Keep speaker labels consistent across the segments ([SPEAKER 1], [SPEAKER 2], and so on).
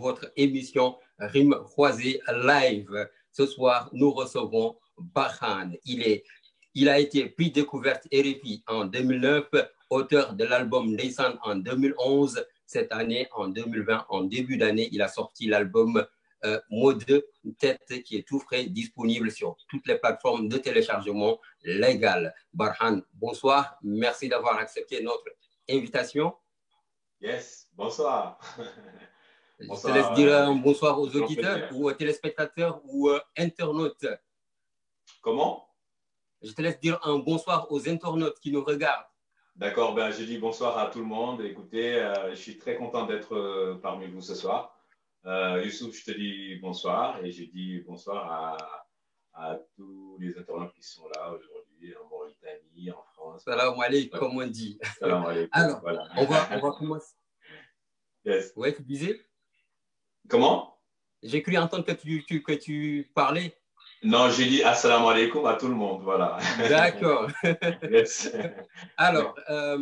[SPEAKER 1] votre émission Rimes croisées live. Ce soir, nous recevons Barkhane. Il a été prix découverte RFI en 2009, auteur de l'album Ndeysaan en 2011. Cette année, en 2020, en début d'année, il a sorti l'album Mot de tête qui est tout frais, disponible sur toutes les plateformes de téléchargement légales. Barkhane, bonsoir. Merci d'avoir accepté notre invitation.
[SPEAKER 2] Yes, bonsoir.
[SPEAKER 1] Je te laisse dire un bonsoir aux auditeurs ou aux téléspectateurs ou internautes.
[SPEAKER 2] Comment?
[SPEAKER 1] Je te laisse dire un bonsoir aux internautes qui nous regardent.
[SPEAKER 2] D'accord, ben, je dis bonsoir à tout le monde. Écoutez, je suis très content d'être parmi vous ce soir. Youssouf, je te dis bonsoir et je dis bonsoir à tous les internautes qui sont là aujourd'hui en Mauritanie, en France.
[SPEAKER 1] Salam alaikum, comme on dit.
[SPEAKER 2] Salam alaikum.
[SPEAKER 1] Alors,
[SPEAKER 2] voilà.
[SPEAKER 1] on va commencer.
[SPEAKER 2] Yes.
[SPEAKER 1] Ouais, tu disais?
[SPEAKER 2] Comment?
[SPEAKER 1] J'ai cru entendre que tu parlais.
[SPEAKER 2] Non, j'ai dit assalamu alaikum à tout le monde, voilà.
[SPEAKER 1] D'accord.
[SPEAKER 2] Yes.
[SPEAKER 1] Alors,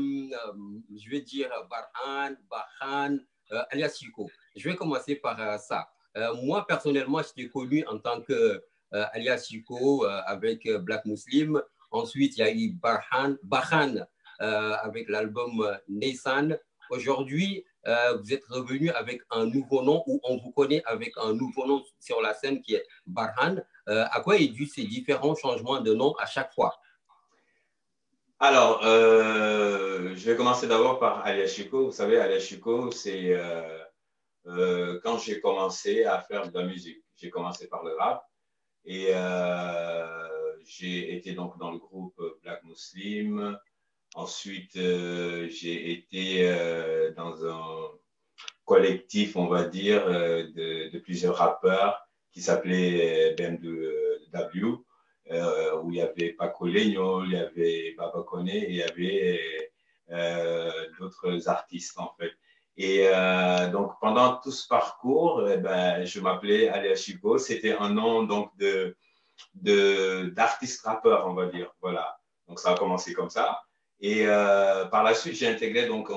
[SPEAKER 1] je vais dire Barkhane, alias Chico. Je vais commencer par ça. Moi, personnellement, je t'ai connu en tant que alias Chico avec Black Muslim. Ensuite, il y a eu Barkhane avec l'album Ndeysaan. Aujourd'hui, vous êtes revenu avec un nouveau nom ou on vous connaît avec un nouveau nom sur la scène qui est Barkhane. À quoi est dû ces différents changements de nom à chaque fois?
[SPEAKER 2] Alors, je vais commencer d'abord par Alias Chico. Vous savez, Alias Chico, c'est quand j'ai commencé à faire de la musique. J'ai commencé par le rap et j'ai été donc dans le groupe Black Muslim. Ensuite, j'ai été dans un collectif, on va dire, de plusieurs rappeurs qui s'appelait BMW, où il y avait Paco Legno, il y avait Baba Koné et il y avait d'autres artistes, en fait. Et donc, pendant tout ce parcours, ben, je m'appelais Alias Chico. C'était un nom donc d'artiste rappeur, on va dire. Voilà. Donc, ça a commencé comme ça. Et par la suite, j'ai intégré donc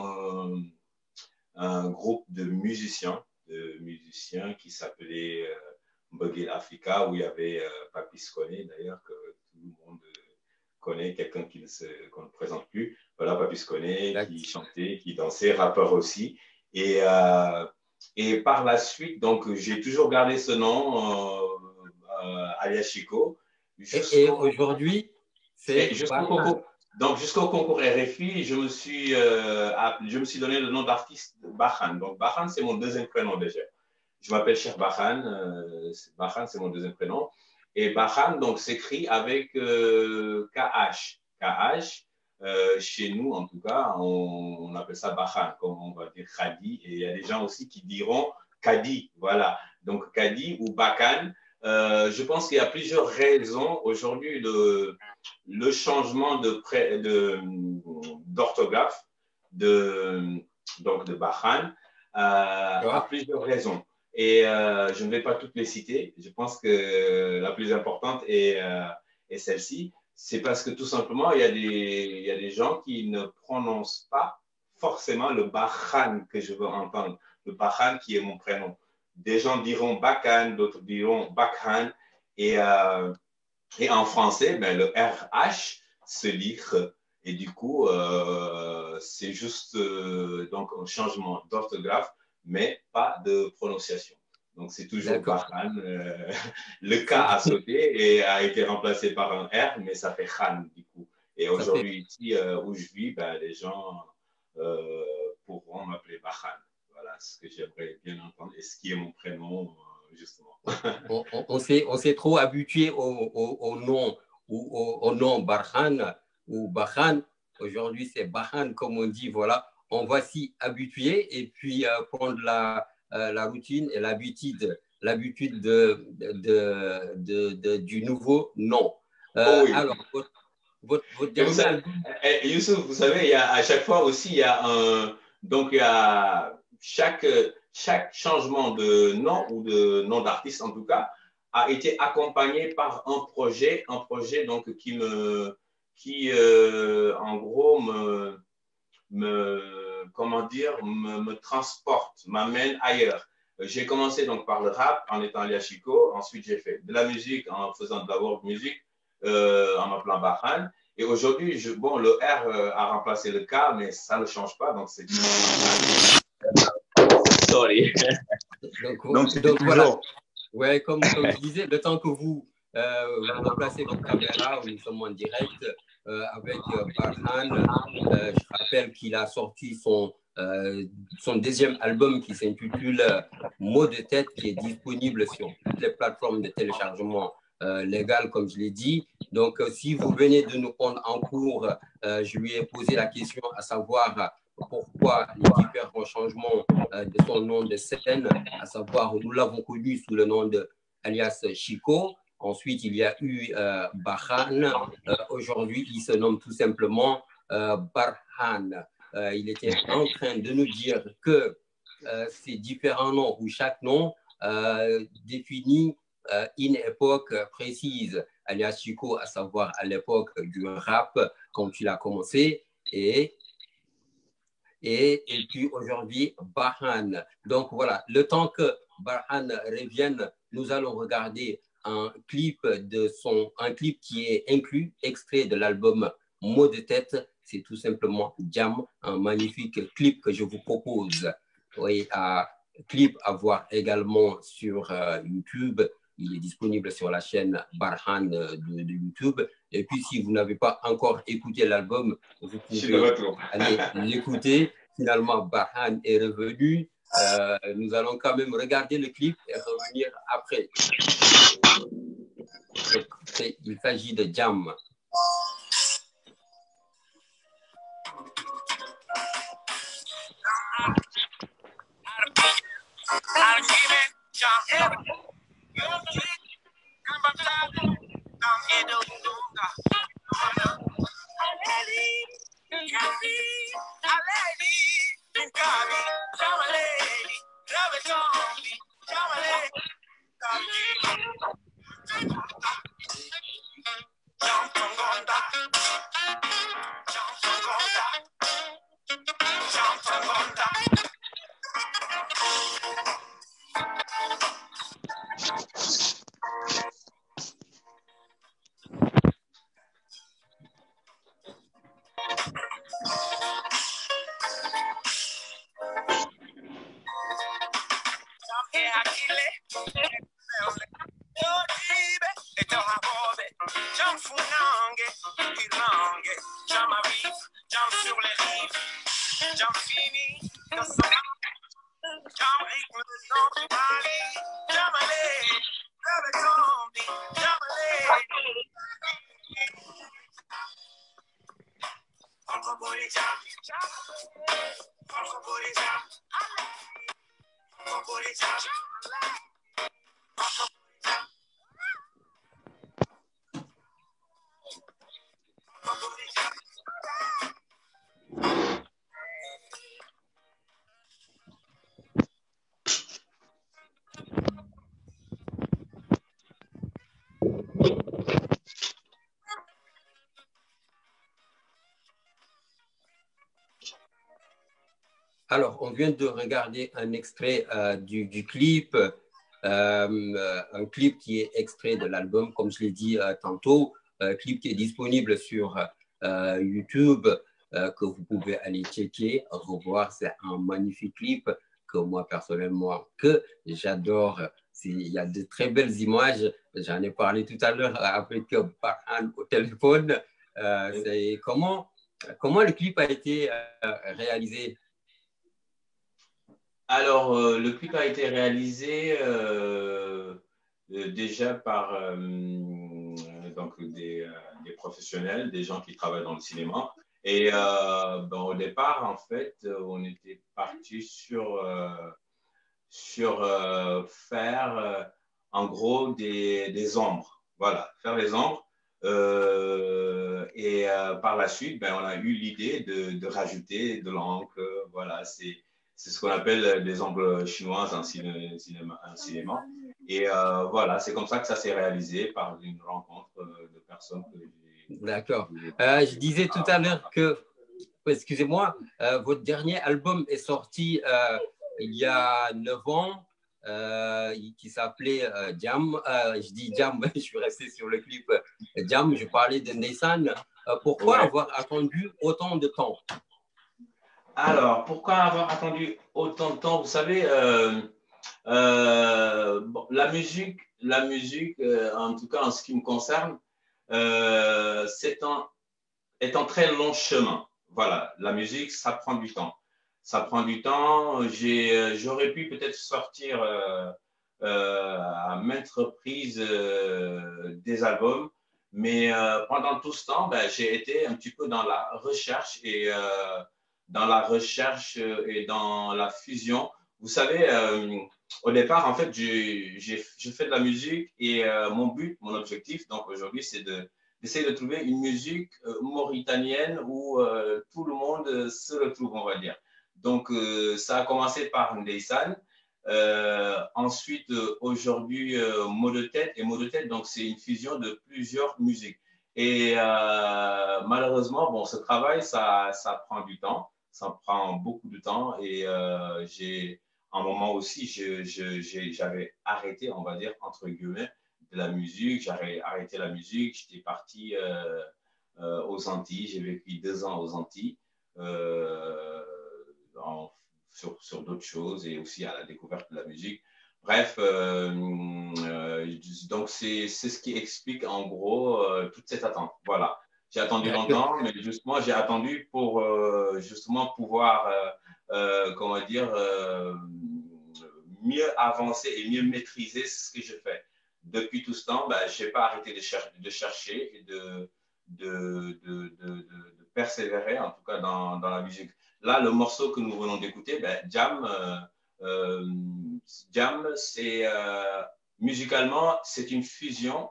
[SPEAKER 2] un groupe de musiciens qui s'appelait Mbogil Africa, où il y avait Papis Koné, d'ailleurs, que tout le monde connaît, quelqu'un qu'on ne présente plus. Voilà, Papis Koné, qui chantait, qui dansait, rappeur aussi. Et par la suite, donc, j'ai toujours gardé ce nom, alias Chico.
[SPEAKER 1] Et aujourd'hui, c'est
[SPEAKER 2] donc, jusqu'au concours RFI, je me suis donné le nom d'artiste Barkhane. Donc, Barkhane, c'est mon deuxième prénom déjà. Je m'appelle Cheikh Barkhane. Barkhane, c'est mon deuxième prénom. Et Barkhane, donc, s'écrit avec KH. KH, chez nous, en tout cas, on appelle ça Barkhane, comme on va dire Khadi. Et il y a des gens aussi qui diront Kadi. Voilà. Donc, Kadi ou Barkhane. Je pense qu'il y a plusieurs raisons. Aujourd'hui, le changement d'orthographe de Barkhane a plusieurs raisons. Et je ne vais pas toutes les citer. Je pense que la plus importante est celle-ci. C'est parce que tout simplement, il y a des gens qui ne prononcent pas forcément le Barkhane que je veux entendre. Le Barkhane qui est mon prénom. Des gens diront Barkhane, d'autres diront Barkhane. Et en français, ben, le RH se lit R. Et du coup, c'est juste donc un changement d'orthographe, mais pas de prononciation. Donc, c'est toujours Barkhane. Le K a sauté et a été remplacé par un R, mais ça fait Khan, du coup. Et aujourd'hui, ici où je vis, ben, les gens pourront m'appeler Barkhane. Voilà ce que j'aimerais bien entendre et ce qui est mon prénom, justement.
[SPEAKER 1] On s'est trop habitué au nom au nom Barkhane ou Barkhane. Aujourd'hui, c'est Barkhane, comme on dit. Voilà, on va s'y habituer et puis prendre la routine et l'habitude du nouveau nom.
[SPEAKER 2] Oui.
[SPEAKER 1] Alors, votre
[SPEAKER 2] dernier album... Youssouf, vous savez, à chaque fois aussi, il y a chaque changement de nom ou de nom d'artiste, en tout cas, a été accompagné par un projet donc qui en gros me transporte, m'amène ailleurs. J'ai commencé donc par le rap en étant Alias Chico. Ensuite, j'ai fait de la musique en faisant de la world music en m'appelant Bahan. Et aujourd'hui, bon, le R a remplacé le K, mais ça ne change pas. Donc, c'est. Sorry.
[SPEAKER 1] Donc toujours. Voilà. Ouais, comme je disais, le temps que vous replacez votre caméra, nous sommes en direct avec Barhan. Je rappelle qu'il a sorti son deuxième album qui s'intitule Mots de tête, qui est disponible sur toutes les plateformes de téléchargement légales, comme je l'ai dit. Donc, si vous venez de nous prendre en cours, je lui ai posé la question à savoir pourquoi les différents changements de son nom de scène, à savoir, nous l'avons connu sous le nom de alias Chico. Ensuite, il y a eu Bahan. Aujourd'hui, il se nomme tout simplement Barhan. Il était en train de nous dire que ces différents noms ou chaque nom définit une époque précise. Alias Chico, à savoir à l'époque du rap, quand il a commencé, et puis aujourd'hui, Bahan. Donc voilà, le temps que Bahan revienne, nous allons regarder un clip qui est inclus, extrait de l'album Mots de tête. C'est tout simplement Jam, un magnifique clip que je vous propose. Oui, clip à voir également sur YouTube. Il est disponible sur la chaîne Barhan de YouTube. Et puis, si vous n'avez pas encore écouté l'album, vous pouvez aller l'écouter. Finalement, Barhan est revenu. Nous allons quand même regarder le clip et revenir après. Il s'agit de Jam. Alors, on vient de regarder un extrait du clip, un clip qui est extrait de l'album, comme je l'ai dit tantôt, clip qui est disponible sur YouTube, que vous pouvez aller checker, revoir. C'est un magnifique clip que moi, personnellement, que j'adore. Il y a de très belles images. J'en ai parlé tout à l'heure avec Barhan au téléphone. Comment le clip a été réalisé?
[SPEAKER 2] Alors, le clip a été réalisé déjà par donc des professionnels, des gens qui travaillent dans le cinéma. Et au départ, en fait, on était parti sur faire en gros des ombres. Voilà, faire les ombres. Par la suite, on a eu l'idée de rajouter de l'encre. Voilà, c'est ce qu'on appelle des ombres chinoises en cinéma. Et voilà, c'est comme ça que ça s'est réalisé par une rencontre de personnes.
[SPEAKER 1] D'accord. Je disais tout à l'heure que, excusez-moi, votre dernier album est sorti il y a 9 ans. qui s'appelait Jam. Je dis Jam, je suis resté sur le clip Jam. Je parlais de Nissan. Pourquoi avoir attendu autant de temps?
[SPEAKER 2] Alors, pourquoi avoir attendu autant de temps? Vous savez, bon, la musique, en tout cas en ce qui me concerne, est un très long chemin. Voilà, la musique, ça prend du temps. Ça prend du temps. J'aurais pu peut-être sortir à maintes reprises des albums, mais pendant tout ce temps, ben, j'ai été un petit peu dans la recherche et dans la fusion. Vous savez, au départ, en fait, je fais de la musique et mon but, mon objectif, donc aujourd'hui, c'est d'essayer de trouver une musique mauritanienne où tout le monde se retrouve, on va dire. Donc, ça a commencé par Ndeyssan. Ensuite, aujourd'hui, Mot de tête. Et Mot de tête, donc, c'est une fusion de plusieurs musiques. Et malheureusement, bon, ce travail, ça prend du temps. Ça prend beaucoup de temps. Et j'ai un moment aussi, j'avais arrêté, on va dire, entre guillemets, de la musique. J'avais arrêté la musique. J'étais parti aux Antilles. J'ai vécu 2 ans aux Antilles. Sur d'autres choses et aussi à la découverte de la musique. Bref, donc c'est ce qui explique en gros toute cette attente. Voilà. J'ai attendu longtemps, mais justement, j'ai attendu pour justement pouvoir, comment dire, mieux avancer et mieux maîtriser ce que je fais. Depuis tout ce temps, ben, je n'ai pas arrêté de chercher et de persévérer, en tout cas dans la musique. Là, le morceau que nous venons d'écouter, ben, Jam, c'est musicalement, c'est une fusion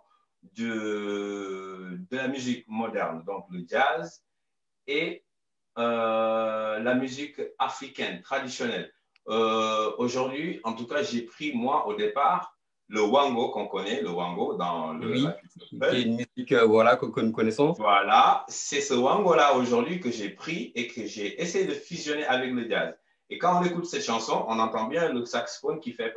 [SPEAKER 2] de la musique moderne, donc le jazz et la musique africaine traditionnelle. Aujourd'hui, en tout cas, j'ai pris, moi, au départ, le wango qu'on connaît, le wango dans
[SPEAKER 1] la culture. C'est une musique voilà, que nous connaissons.
[SPEAKER 2] Voilà, c'est ce wango-là aujourd'hui que j'ai pris et que j'ai essayé de fusionner avec le jazz. Et quand on écoute cette chanson, on entend bien le saxophone qui fait.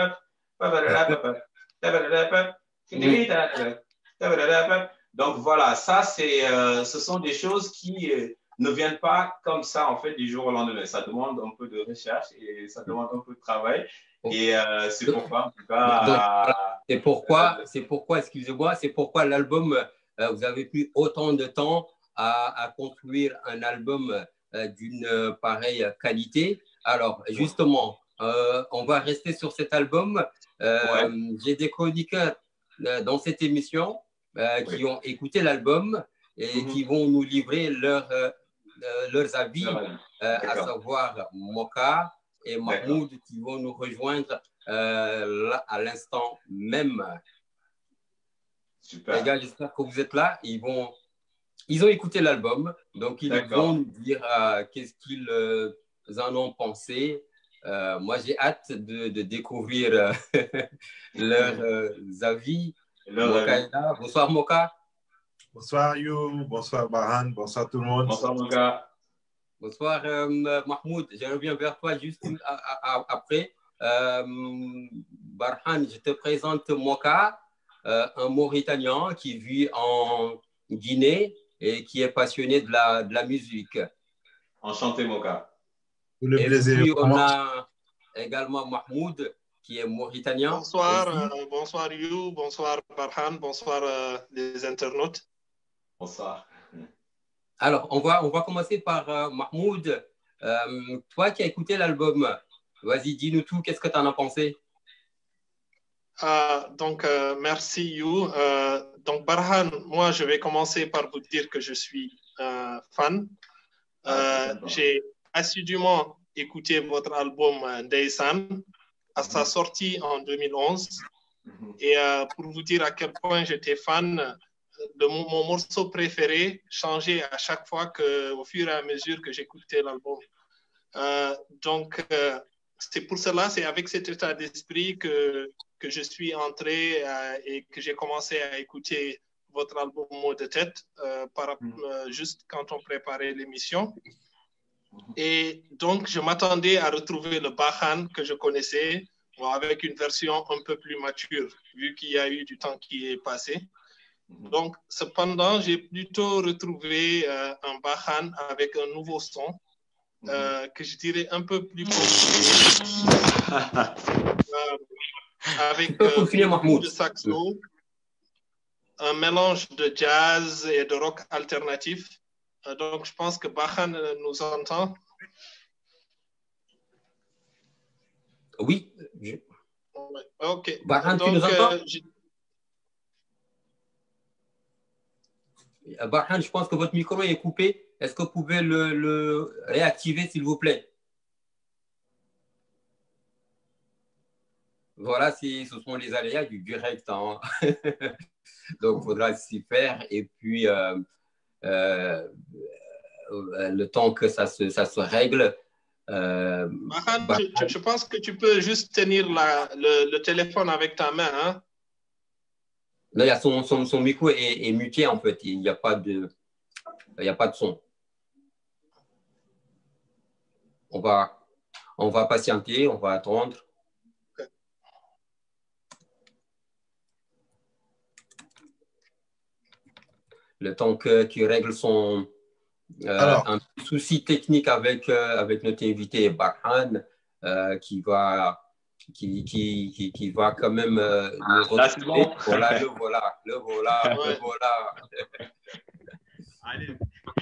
[SPEAKER 2] Donc voilà, ça, ce sont des choses qui ne viennent pas comme ça, en fait, du jour au lendemain. Ça demande un peu de recherche et ça demande un peu de travail. Et c'est pourquoi, en tout cas.
[SPEAKER 1] C'est pourquoi, excusez-moi, c'est pourquoi l'album, vous avez pris autant de temps à construire un album d'une pareille qualité. Alors, justement, on va rester sur cet album. J'ai des chroniqueurs dans cette émission qui ont écouté l'album et qui vont nous livrer leurs avis, à savoir Moka et Mahmoud qui vont nous rejoindre là, à l'instant même.
[SPEAKER 2] Super.
[SPEAKER 1] Les gars, j'espère que vous êtes là. Ils ont écouté l'album, donc ils vont nous dire qu'est-ce qu'ils en ont pensé. Moi, j'ai hâte de découvrir leurs avis. Moka est là. Bonsoir, Moka.
[SPEAKER 3] Bonsoir, You. Bonsoir, Barhan. Bonsoir, tout le monde.
[SPEAKER 2] Bonsoir, Moka.
[SPEAKER 1] Bonsoir, Mahmoud. Je reviens vers toi juste après. Barhan, je te présente Moka, un Mauritanien qui vit en Guinée et qui est passionné de la musique.
[SPEAKER 2] Enchanté, Moka.
[SPEAKER 1] Et puis, on a également Mahmoud, qui est mauritanien.
[SPEAKER 4] Bonsoir, bonsoir You, bonsoir Barhan, bonsoir les internautes.
[SPEAKER 2] Bonsoir.
[SPEAKER 1] Alors, on va commencer par Mahmoud. Toi qui as écouté l'album, vas-y, dis-nous tout, qu'est-ce que tu en as pensé?
[SPEAKER 4] Merci You. Donc, Barhan, moi, je vais commencer par vous dire que je suis fan. J'ai assidûment écouté votre album Ndeyssan à sa sortie en 2011. Et pour vous dire à quel point j'étais fan, mon morceau préféré changeait à chaque fois au fur et à mesure que j'écoutais l'album. C'est pour cela, c'est avec cet état d'esprit que je suis entré et que j'ai commencé à écouter votre album Mot de tête juste quand on préparait l'émission. Et donc, je m'attendais à retrouver le Barhan que je connaissais, avec une version un peu plus mature, vu qu'il y a eu du temps qui est passé. Donc, cependant, j'ai plutôt retrouvé un Bahan avec un nouveau son que je dirais un peu plus compliqué, avec beaucoup de saxo, un mélange de jazz et de rock alternatif. Donc, je pense que Bahan nous entend.
[SPEAKER 1] Oui.
[SPEAKER 4] OK.
[SPEAKER 1] Bahan, tu nous entends? Bahan, je pense que votre micro est coupé. Est-ce que vous pouvez le réactiver, s'il vous plaît? Voilà, ce sont les aléas du direct. Hein. Donc, il faudra s'y faire. Et puis, le temps que ça se règle.
[SPEAKER 4] Bahan, je pense que tu peux juste tenir le téléphone avec ta main. Hein?
[SPEAKER 1] Là, il y a son micro est muté, en fait. Il n'y a pas de son. On va patienter, on va attendre. Le temps que tu règles un souci technique avec notre invité Bahan, qui va quand même nous retrouver.
[SPEAKER 2] Bon.
[SPEAKER 1] Voilà, le voilà.
[SPEAKER 2] Allez.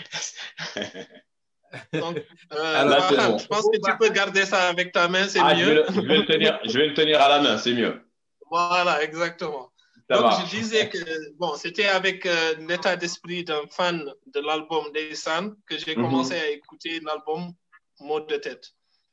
[SPEAKER 4] Donc, Bahan, bon. Je pense que tu peux garder ça avec ta main, c'est mieux.
[SPEAKER 2] Je vais le tenir à la main, c'est mieux.
[SPEAKER 4] Voilà, exactement. Donc, je disais que c'était avec l'état d'esprit d'un fan de l'album Deysan que j'ai commencé à écouter l'album Mot de tête.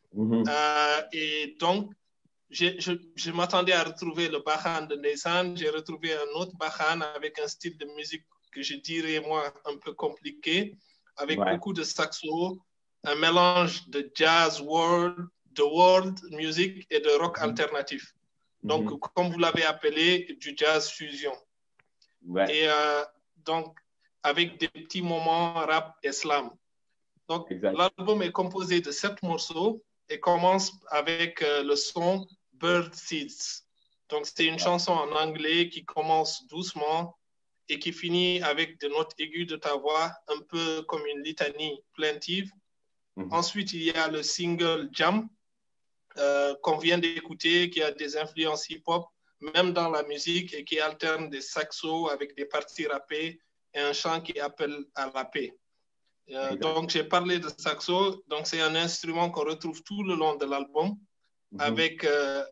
[SPEAKER 4] Et donc, je m'attendais à retrouver le Bahan de Deysan. J'ai retrouvé un autre Bahan avec un style de musique que je dirais, moi, un peu compliqué, avec beaucoup de saxo, un mélange de jazz de world music et de rock alternatif. Donc, comme vous l'avez appelé, du jazz fusion. Et donc, avec des petits moments rap et slam. Donc, l'album est composé de 7 morceaux et commence avec le son Bird Seeds. Donc, c'est une chanson en anglais qui commence doucement et qui finit avec des notes aiguës de ta voix, un peu comme une litanie plaintive. Ensuite, il y a le single Jam, qu'on vient d'écouter, qui a des influences hip-hop, même dans la musique, et qui alterne des saxos avec des parties rappées et un chant qui appelle à la paix. Donc, j'ai parlé de saxo. Donc, c'est un instrument qu'on retrouve tout le long de l'album, avec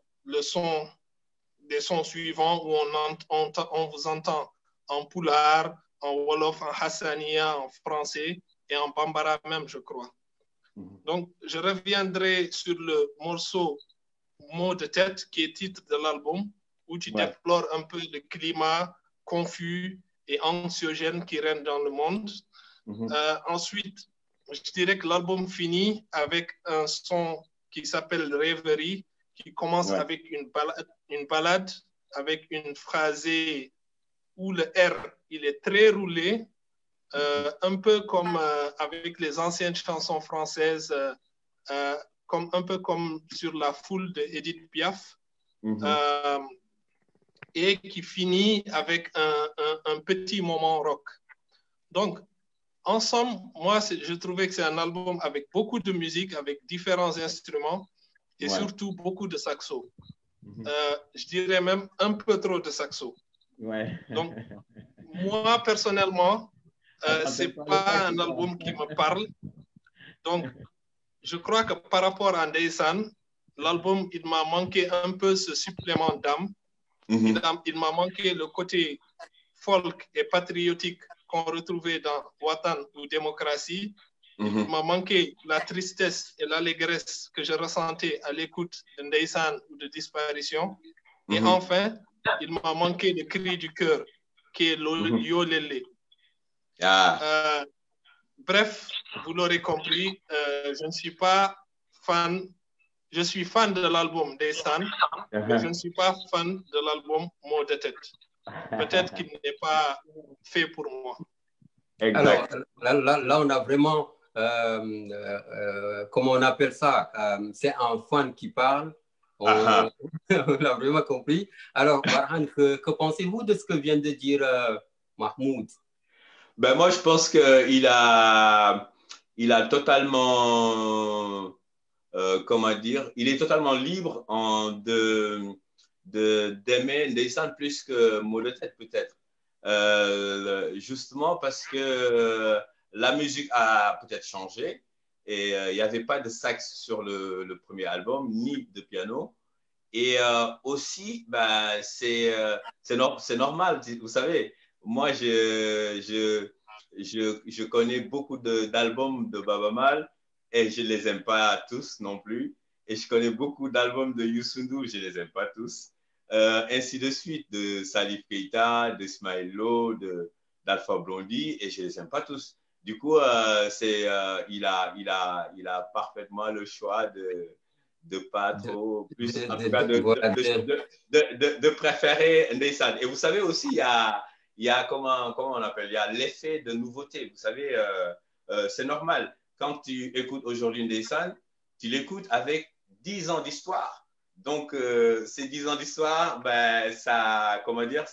[SPEAKER 4] des sons suivants où on vous entend en poulard, en wolof, en hassania, en français et en bambara même, je crois. Donc, je reviendrai sur le morceau Mot de tête, qui est titre de l'album, où tu déplores un peu le climat confus et anxiogène qui règne dans le monde. Ensuite, je dirais que l'album finit avec un son qui s'appelle Rêverie, qui commence avec une ballade avec une phrasée où le R, il est très roulé, un peu comme avec les anciennes chansons françaises, un peu comme sur La Foule de Edith Piaf, et qui finit avec un petit moment rock. Donc, en somme, moi, je trouvais que c'est un album avec beaucoup de musique, avec différents instruments et surtout beaucoup de saxo. Je dirais même un peu trop de saxo. Donc, moi, personnellement, c'est pas un album qui me parle. Donc, je crois que par rapport à Deysan, l'album, il m'a manqué un peu ce supplément d'âme. Il m'a manqué le côté folk et patriotique qu'on retrouvait dans Watan ou Démocratie. Il m'a manqué la tristesse et l'allégresse que je ressentais à l'écoute de Deysan ou de Disparition. Et enfin, il m'a manqué le cri du cœur, qui est l'Yolele. Bref, vous l'aurez compris, je ne suis pas fan. Je suis fan de l'album Deysan, mais je ne suis pas fan de l'album Mot de tête. Peut-être qu'il n'est pas fait pour moi.
[SPEAKER 1] Alors, là, on a vraiment, comment on appelle ça, c'est un fan qui parle. On, on l'a vraiment compris. Alors, Barhan, que pensez-vous de ce que vient de dire Mahmoud?
[SPEAKER 2] Ben moi, je pense il a totalement, comment dire, il est totalement libre d'aimer Ndeysaan plus que mot de tête peut-être. Justement parce que la musique a peut-être changé et il n'y avait pas de sax sur le premier album, ni de piano. Et aussi, ben, c'est normal, vous savez. Moi, je connais beaucoup d'albums de Baba Mal et je ne les aime pas tous non plus. Et je connais beaucoup d'albums de Youssou N'Dour, je ne les aime pas tous. Ainsi de suite, de Salif Keita, de Ismaël Lo, d'Alpha Blondy, et je ne les aime pas tous. Du coup, il a parfaitement le choix de pas trop, plus, en tout cas, de préférer Ndeysaan. Et vous savez aussi, il y a comment on appelle, il y a l'effet de nouveauté. Vous savez, c'est normal. Quand tu écoutes aujourd'hui Ndeysaan, tu l'écoutes avec 10 ans d'histoire. Donc, ces 10 ans d'histoire, ben, ça, comment dire,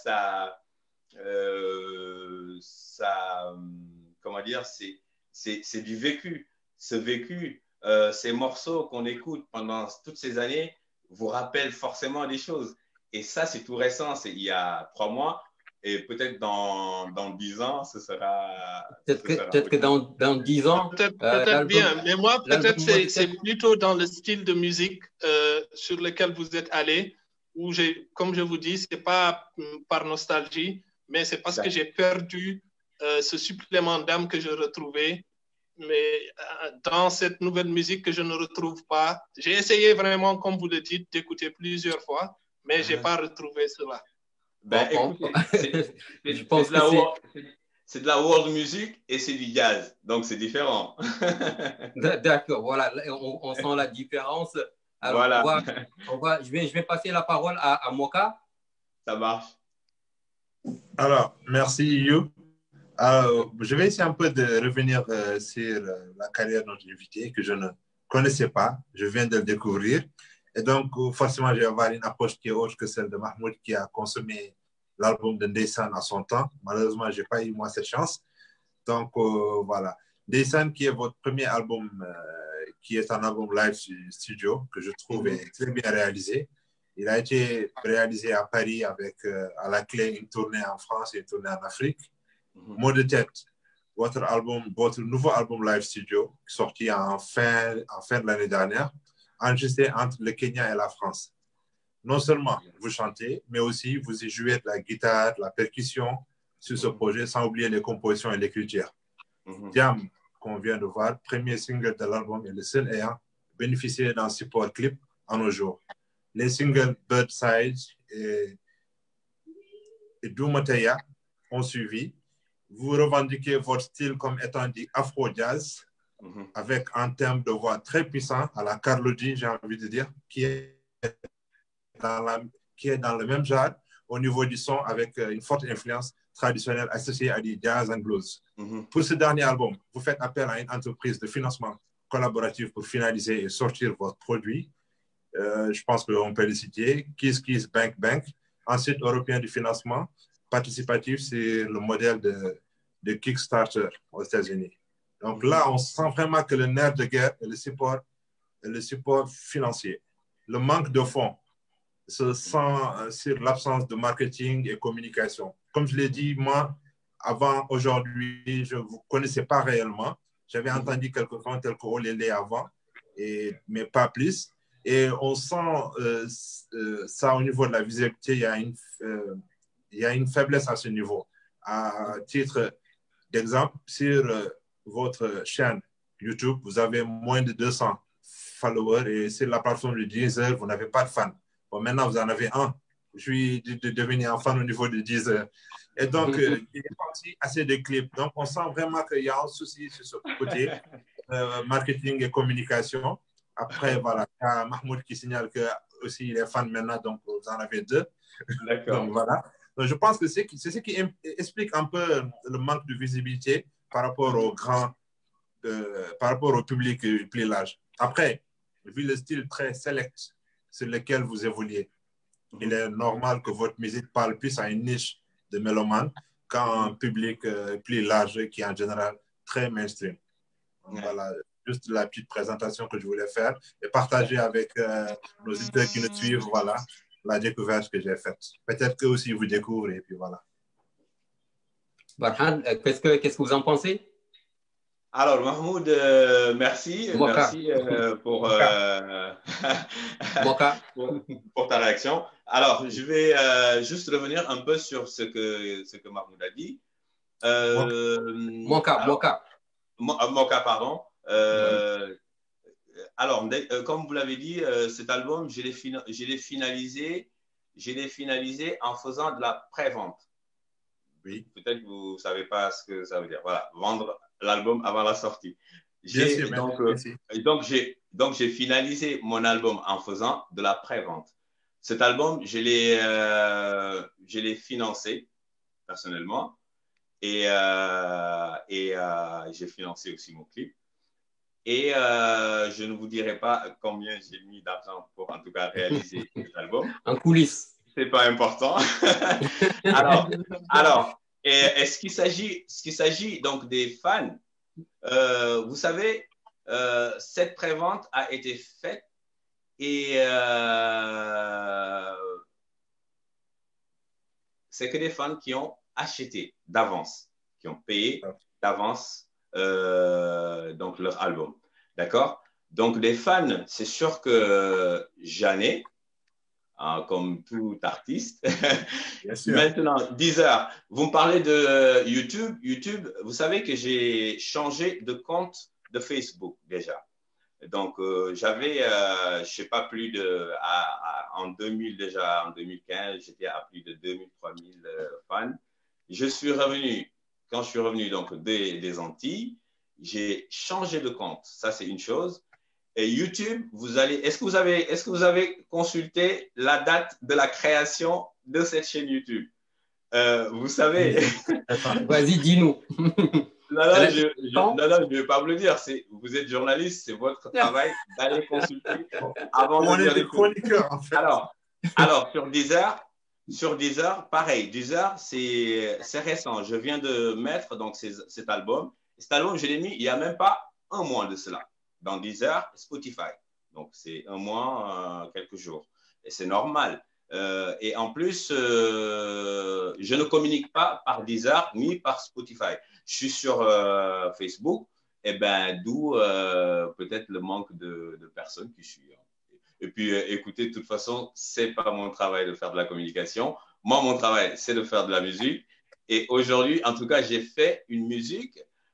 [SPEAKER 2] comment dire, c'est du vécu. Ce vécu, ces morceaux qu'on écoute pendant toutes ces années vous rappellent forcément des choses. Et ça, c'est tout récent, c'est il y a 3 mois. Et peut-être dans 10 ans, ce sera.
[SPEAKER 1] Peut-être que dans 10 ans.
[SPEAKER 4] Peut-être bien, mais moi, peut-être c'est plutôt dans le style de musique sur lequel vous êtes allé, où comme je vous dis, ce n'est pas par nostalgie, mais c'est parce que j'ai perdu ce supplément d'âme que je retrouvais. Mais dans cette nouvelle musique que je ne retrouve pas, j'ai essayé vraiment, comme vous le dites, d'écouter plusieurs fois, mais je n'ai pas retrouvé cela.
[SPEAKER 2] Ben, écoutez, c'est de la world music et c'est du jazz, donc c'est différent.
[SPEAKER 1] D'accord, voilà, on sent la différence. Alors, voilà. Je vais passer la parole à Moka.
[SPEAKER 2] Ça marche.
[SPEAKER 3] Alors, merci You. Alors, je vais essayer un peu de revenir sur la carrière de notre invité que je ne connaissais pas. Je viens de le découvrir. Et donc, forcément, je vais avoir une approche qui est autre que celle de Mahmoud qui a consommé l'album de Ndeysaan à son temps. Malheureusement, je n'ai pas eu moi cette chance. Donc, voilà. Ndeysaan qui est votre premier album, qui est un album live studio que je trouve est très bien réalisé. Il a été réalisé à Paris avec à la clé une tournée en France et une tournée en Afrique. Mot de tête, votre nouveau album live studio sorti en fin de l'année dernière, enregistré entre le Kenya et la France. Non seulement vous chantez, mais aussi vous y jouez de la guitare, de la percussion sur ce projet, sans oublier les compositions et l'écriture. Diam, qu'on vient de voir, premier single de l'album et le seul ayant bénéficié d'un support clip en nos jours. Les singles Birdside et Doumataya ont suivi. Vous revendiquez votre style comme étant du afro-jazz, avec un thème de voix très puissant à la Carlo G, j'ai envie de dire, qui est dans le même genre au niveau du son, avec une forte influence traditionnelle associée à du jazz and blues. Pour ce dernier album, vous faites appel à une entreprise de financement collaboratif pour finaliser et sortir votre produit. Je pense qu'on peut le citer, Kiss Kiss Bank Bank, un site européen de financement participatif, c'est le modèle de Kickstarter aux États-Unis. Donc là, on sent vraiment que le nerf de guerre est le support financier. Le manque de fonds se sent sur l'absence de marketing et communication. Comme je l'ai dit, moi, avant aujourd'hui, je ne vous connaissais pas réellement. J'avais entendu quelques fois tel qu'Olélé avant, mais pas plus. Et on sent ça au niveau de la visibilité, il y a une faiblesse à ce niveau. À titre d'exemple, sur votre chaîne YouTube, vous avez moins de 200 followers et sur la plateforme de Deezer, vous n'avez pas de fans. Bon, maintenant, vous en avez un. Je suis devenu un fan au niveau de Deezer. Et donc, il est parti assez de clips. Donc, on sent vraiment qu'il y a un souci sur ce côté marketing et communication. Après, voilà, il y a Mahmoud qui signale que aussi il est fan maintenant, donc vous en avez 2.
[SPEAKER 2] D'accord.
[SPEAKER 3] Donc, voilà. Donc, je pense que c'est ce qui explique un peu le manque de visibilité par rapport par rapport au public plus large. Après, vu le style très select sur lesquels vous évoluez. Il est normal que votre musique parle plus à une niche de mélomanes qu'à un public plus large qui est en général très mainstream. Voilà, juste la petite présentation que je voulais faire et partager avec nos auditeurs qui nous suivent, voilà, la découverte que j'ai faite. Peut-être qu'eux aussi vous découvrent et puis voilà.
[SPEAKER 1] Barhan, qu'est-ce que vous en pensez?
[SPEAKER 2] Alors, Mahmoud, merci.
[SPEAKER 1] Moka.
[SPEAKER 2] Merci pour ta réaction. Alors, je vais juste revenir un peu sur ce que Mahmoud a dit.
[SPEAKER 1] Moka,
[SPEAKER 2] pardon. Alors, comme vous l'avez dit, cet album, je l'ai finalisé en faisant de la pré-vente.
[SPEAKER 3] Oui.
[SPEAKER 2] Peut-être que vous ne savez pas ce que ça veut dire. Voilà, vendre l'album avant la sortie. Donc, j'ai finalisé mon album en faisant de la pré-vente. Cet album, je l'ai financé personnellement et j'ai financé aussi mon clip. Et je ne vous dirai pas combien j'ai mis d'argent pour en tout cas réaliser cet album.
[SPEAKER 1] En coulisses.
[SPEAKER 2] C'est pas important. alors, ce qu'il s'agit donc des fans, vous savez, cette prévente a été faite et c'est que des fans qui ont acheté d'avance, qui ont payé d'avance donc leur album. D'accord? Donc, des fans, c'est sûr que j'en ai. Comme tout artiste. Maintenant, Deezer, vous me parlez de YouTube. YouTube, vous savez que j'ai changé de compte de Facebook déjà. Donc, j'avais, je ne sais pas, plus de... en 2000 déjà, en 2015, j'étais à plus de 2000, 3000 fans. Je suis revenu, quand je suis revenu donc, des Antilles, j'ai changé de compte. Ça, c'est une chose. Et YouTube, est-ce que vous avez consulté la date de la création de cette chaîne YouTube? Vous savez.
[SPEAKER 1] Vas-y, dis-nous.
[SPEAKER 2] Non, je ne vais pas vous le dire. Vous êtes journaliste, c'est votre travail d'aller consulter avant de dire les chroniqueurs, en fait. Alors, sur Deezer, pareil. Deezer, c'est récent. Je viens de mettre donc, cet album. Cet album, je l'ai mis il n'y a même pas un mois de cela. Dans Deezer, Spotify. Donc, c'est un mois, quelques jours. Et c'est normal. Et en plus, je ne communique pas par Deezer ni par Spotify. Je suis sur Facebook. Et ben, d'où peut-être le manque de personnes qui suivent. Et puis, écoutez, de toute façon, ce n'est pas mon travail de faire de la communication. Moi, mon travail, c'est de faire de la musique. Et aujourd'hui, en tout cas, j'ai fait une musique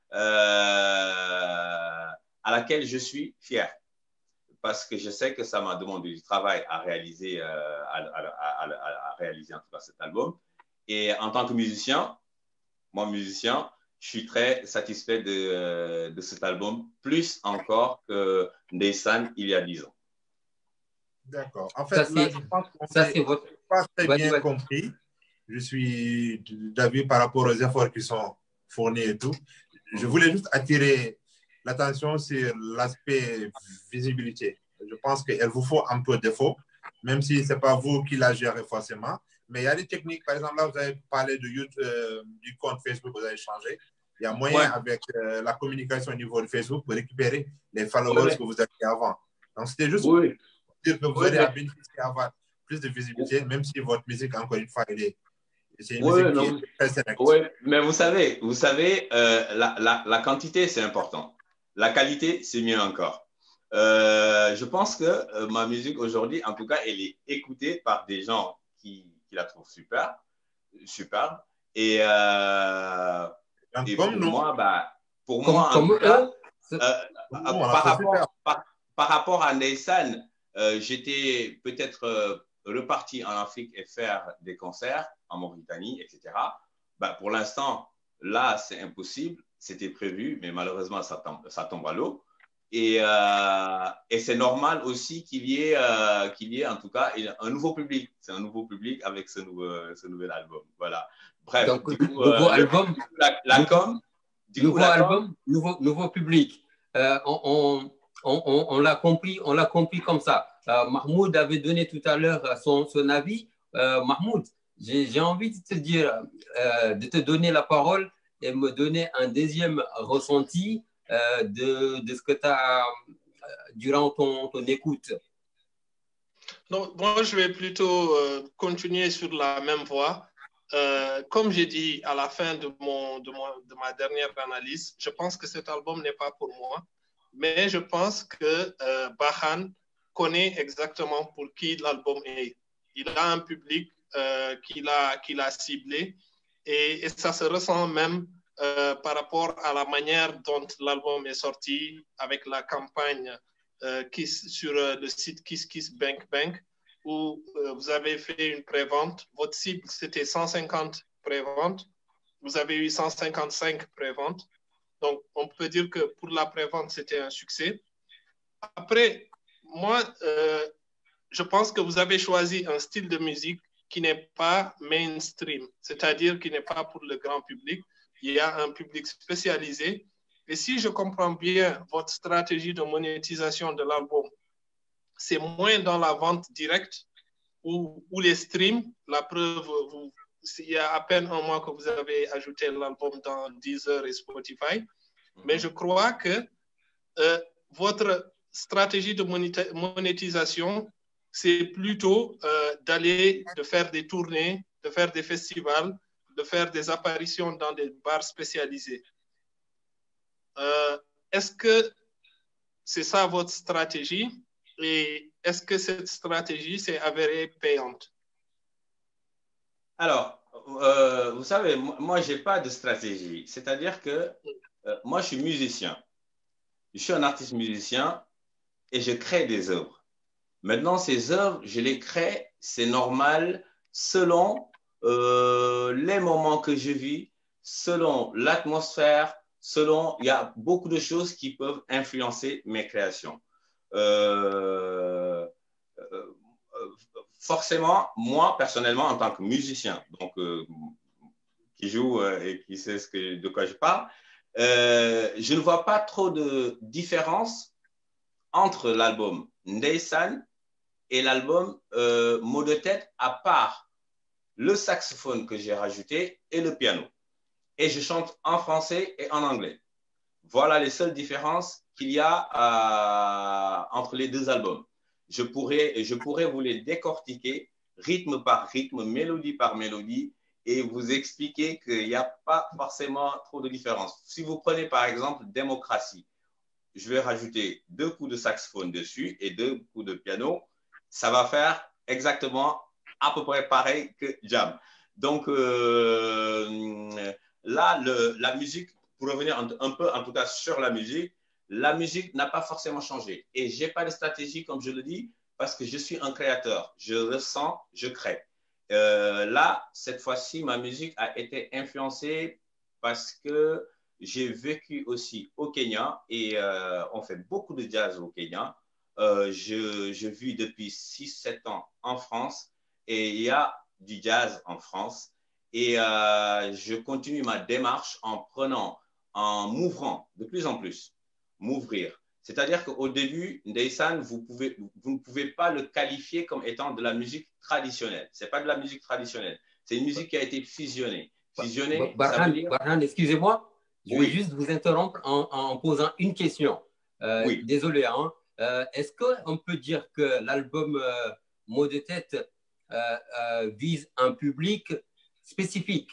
[SPEAKER 2] à laquelle je suis fier parce que je sais que ça m'a demandé du travail à réaliser, à réaliser en tout cas cet album. Et en tant que musicien, moi musicien, je suis très satisfait de cet album, plus encore que Ndeysaan il y a 10 ans.
[SPEAKER 3] D'accord. En fait, là, je pense qu'on n'a pas très bien compris. Je suis d'avis par rapport aux efforts qui sont fournis et tout. Je voulais juste attirer l'attention sur l'aspect visibilité. Je pense qu'il vous faut un peu d'effort, même si ce n'est pas vous qui la gérez forcément. Mais il y a des techniques. Par exemple, là, vous avez parlé de YouTube, du compte Facebook, vous avez changé. Il y a moyen avec la communication au niveau de Facebook pour récupérer les followers que vous aviez avant. Donc, c'était juste pour dire que vous allez bénéficier d'avoir plus de visibilité, même si votre musique, encore une fois, c'est une musique qui est très sélective.
[SPEAKER 2] Oui, mais vous savez la quantité, c'est important. La qualité, c'est mieux encore. Je pense que ma musique aujourd'hui, en tout cas, elle est écoutée par des gens qui la trouvent super. Et pour moi, en tout cas, par rapport à Ndeysaan, j'étais peut-être reparti en Afrique et faire des concerts en Mauritanie, etc. Pour l'instant, là, c'est impossible. C'était prévu, mais malheureusement, ça tombe à l'eau. Et c'est normal aussi qu'il y ait en tout cas un nouveau public. C'est un nouveau public avec ce nouvel album. Voilà. Bref,
[SPEAKER 1] donc, nouveau album,
[SPEAKER 2] la com.
[SPEAKER 1] Nouveau album, nouveau public. On on l'a compris comme ça. Mahmoud avait donné tout à l'heure son avis. Mahmoud, j'ai envie de te dire, de te donner la parole et me donner un deuxième ressenti de ce que tu as durant ton écoute.
[SPEAKER 4] Donc, moi, je vais plutôt continuer sur la même voie. Comme j'ai dit à la fin de ma dernière analyse, je pense que cet album n'est pas pour moi, mais je pense que Bahan connaît exactement pour qui l'album est. Il a un public qu'il a ciblé et ça se ressent même par rapport à la manière dont l'album est sorti avec la campagne sur le site Kiss Kiss Bank Bank, où vous avez fait une prévente. Votre cible, c'était 150 préventes. Vous avez eu 155 préventes. Donc, on peut dire que pour la prévente, c'était un succès. Après, moi, je pense que vous avez choisi un style de musique qui n'est pas mainstream, c'est-à-dire qui n'est pas pour le grand public. Il y a un public spécialisé. Et si je comprends bien votre stratégie de monétisation de l'album, c'est moins dans la vente directe ou les streams. La preuve, il y a à peine un mois que vous avez ajouté l'album dans Deezer et Spotify. Mais je crois que votre stratégie de monétisation, c'est plutôt de faire des tournées, de faire des festivals, de faire des apparitions dans des bars spécialisés. Est-ce que c'est ça votre stratégie? Et est-ce que cette stratégie s'est avérée payante?
[SPEAKER 2] Alors, vous savez, moi, je n'ai pas de stratégie. C'est-à-dire que moi, je suis musicien. Je suis un artiste musicien et je crée des œuvres. Maintenant, ces œuvres, je les crée, c'est normal, selon les moments que je vis, selon l'atmosphère, selon, il y a beaucoup de choses qui peuvent influencer mes créations. Forcément, moi, personnellement, en tant que musicien, donc qui joue et qui sait de quoi je parle, je ne vois pas trop de différence entre l'album Ndeysan et l'album Mots de tête, à part le saxophone que j'ai rajouté et le piano. Et je chante en français et en anglais. Voilà les seules différences qu'il y a entre les deux albums. Je pourrais vous les décortiquer rythme par rythme, mélodie par mélodie, et vous expliquer qu'il n'y a pas forcément trop de différence. Si vous prenez par exemple Démocratie, je vais rajouter 2 coups de saxophone dessus et 2 coups de piano. Ça va faire exactement à peu près pareil que Jam. Donc là, la musique, pour revenir un peu en tout cas sur la musique n'a pas forcément changé. Et je n'ai pas de stratégie, comme je le dis, parce que je suis un créateur. Je ressens, je crée. Là, cette fois-ci, ma musique a été influencée parce que j'ai vécu aussi au Kenya et on fait beaucoup de jazz au Kenya. Je vis depuis 6-7 ans en France et il y a du jazz en France. Et je continue ma démarche en m'ouvrant de plus en plus, m'ouvrir. C'est-à-dire qu'au début, Ndeysan, vous ne pouvez pas le qualifier comme étant de la musique traditionnelle. Ce n'est pas de la musique traditionnelle. C'est une musique qui a été fusionnée.
[SPEAKER 1] Barhan, excusez-moi, je vais juste vous interrompre en posant une question.
[SPEAKER 2] Oui.
[SPEAKER 1] Désolé, hein. Est-ce qu'on peut dire que l'album Mots de tête vise un public spécifique?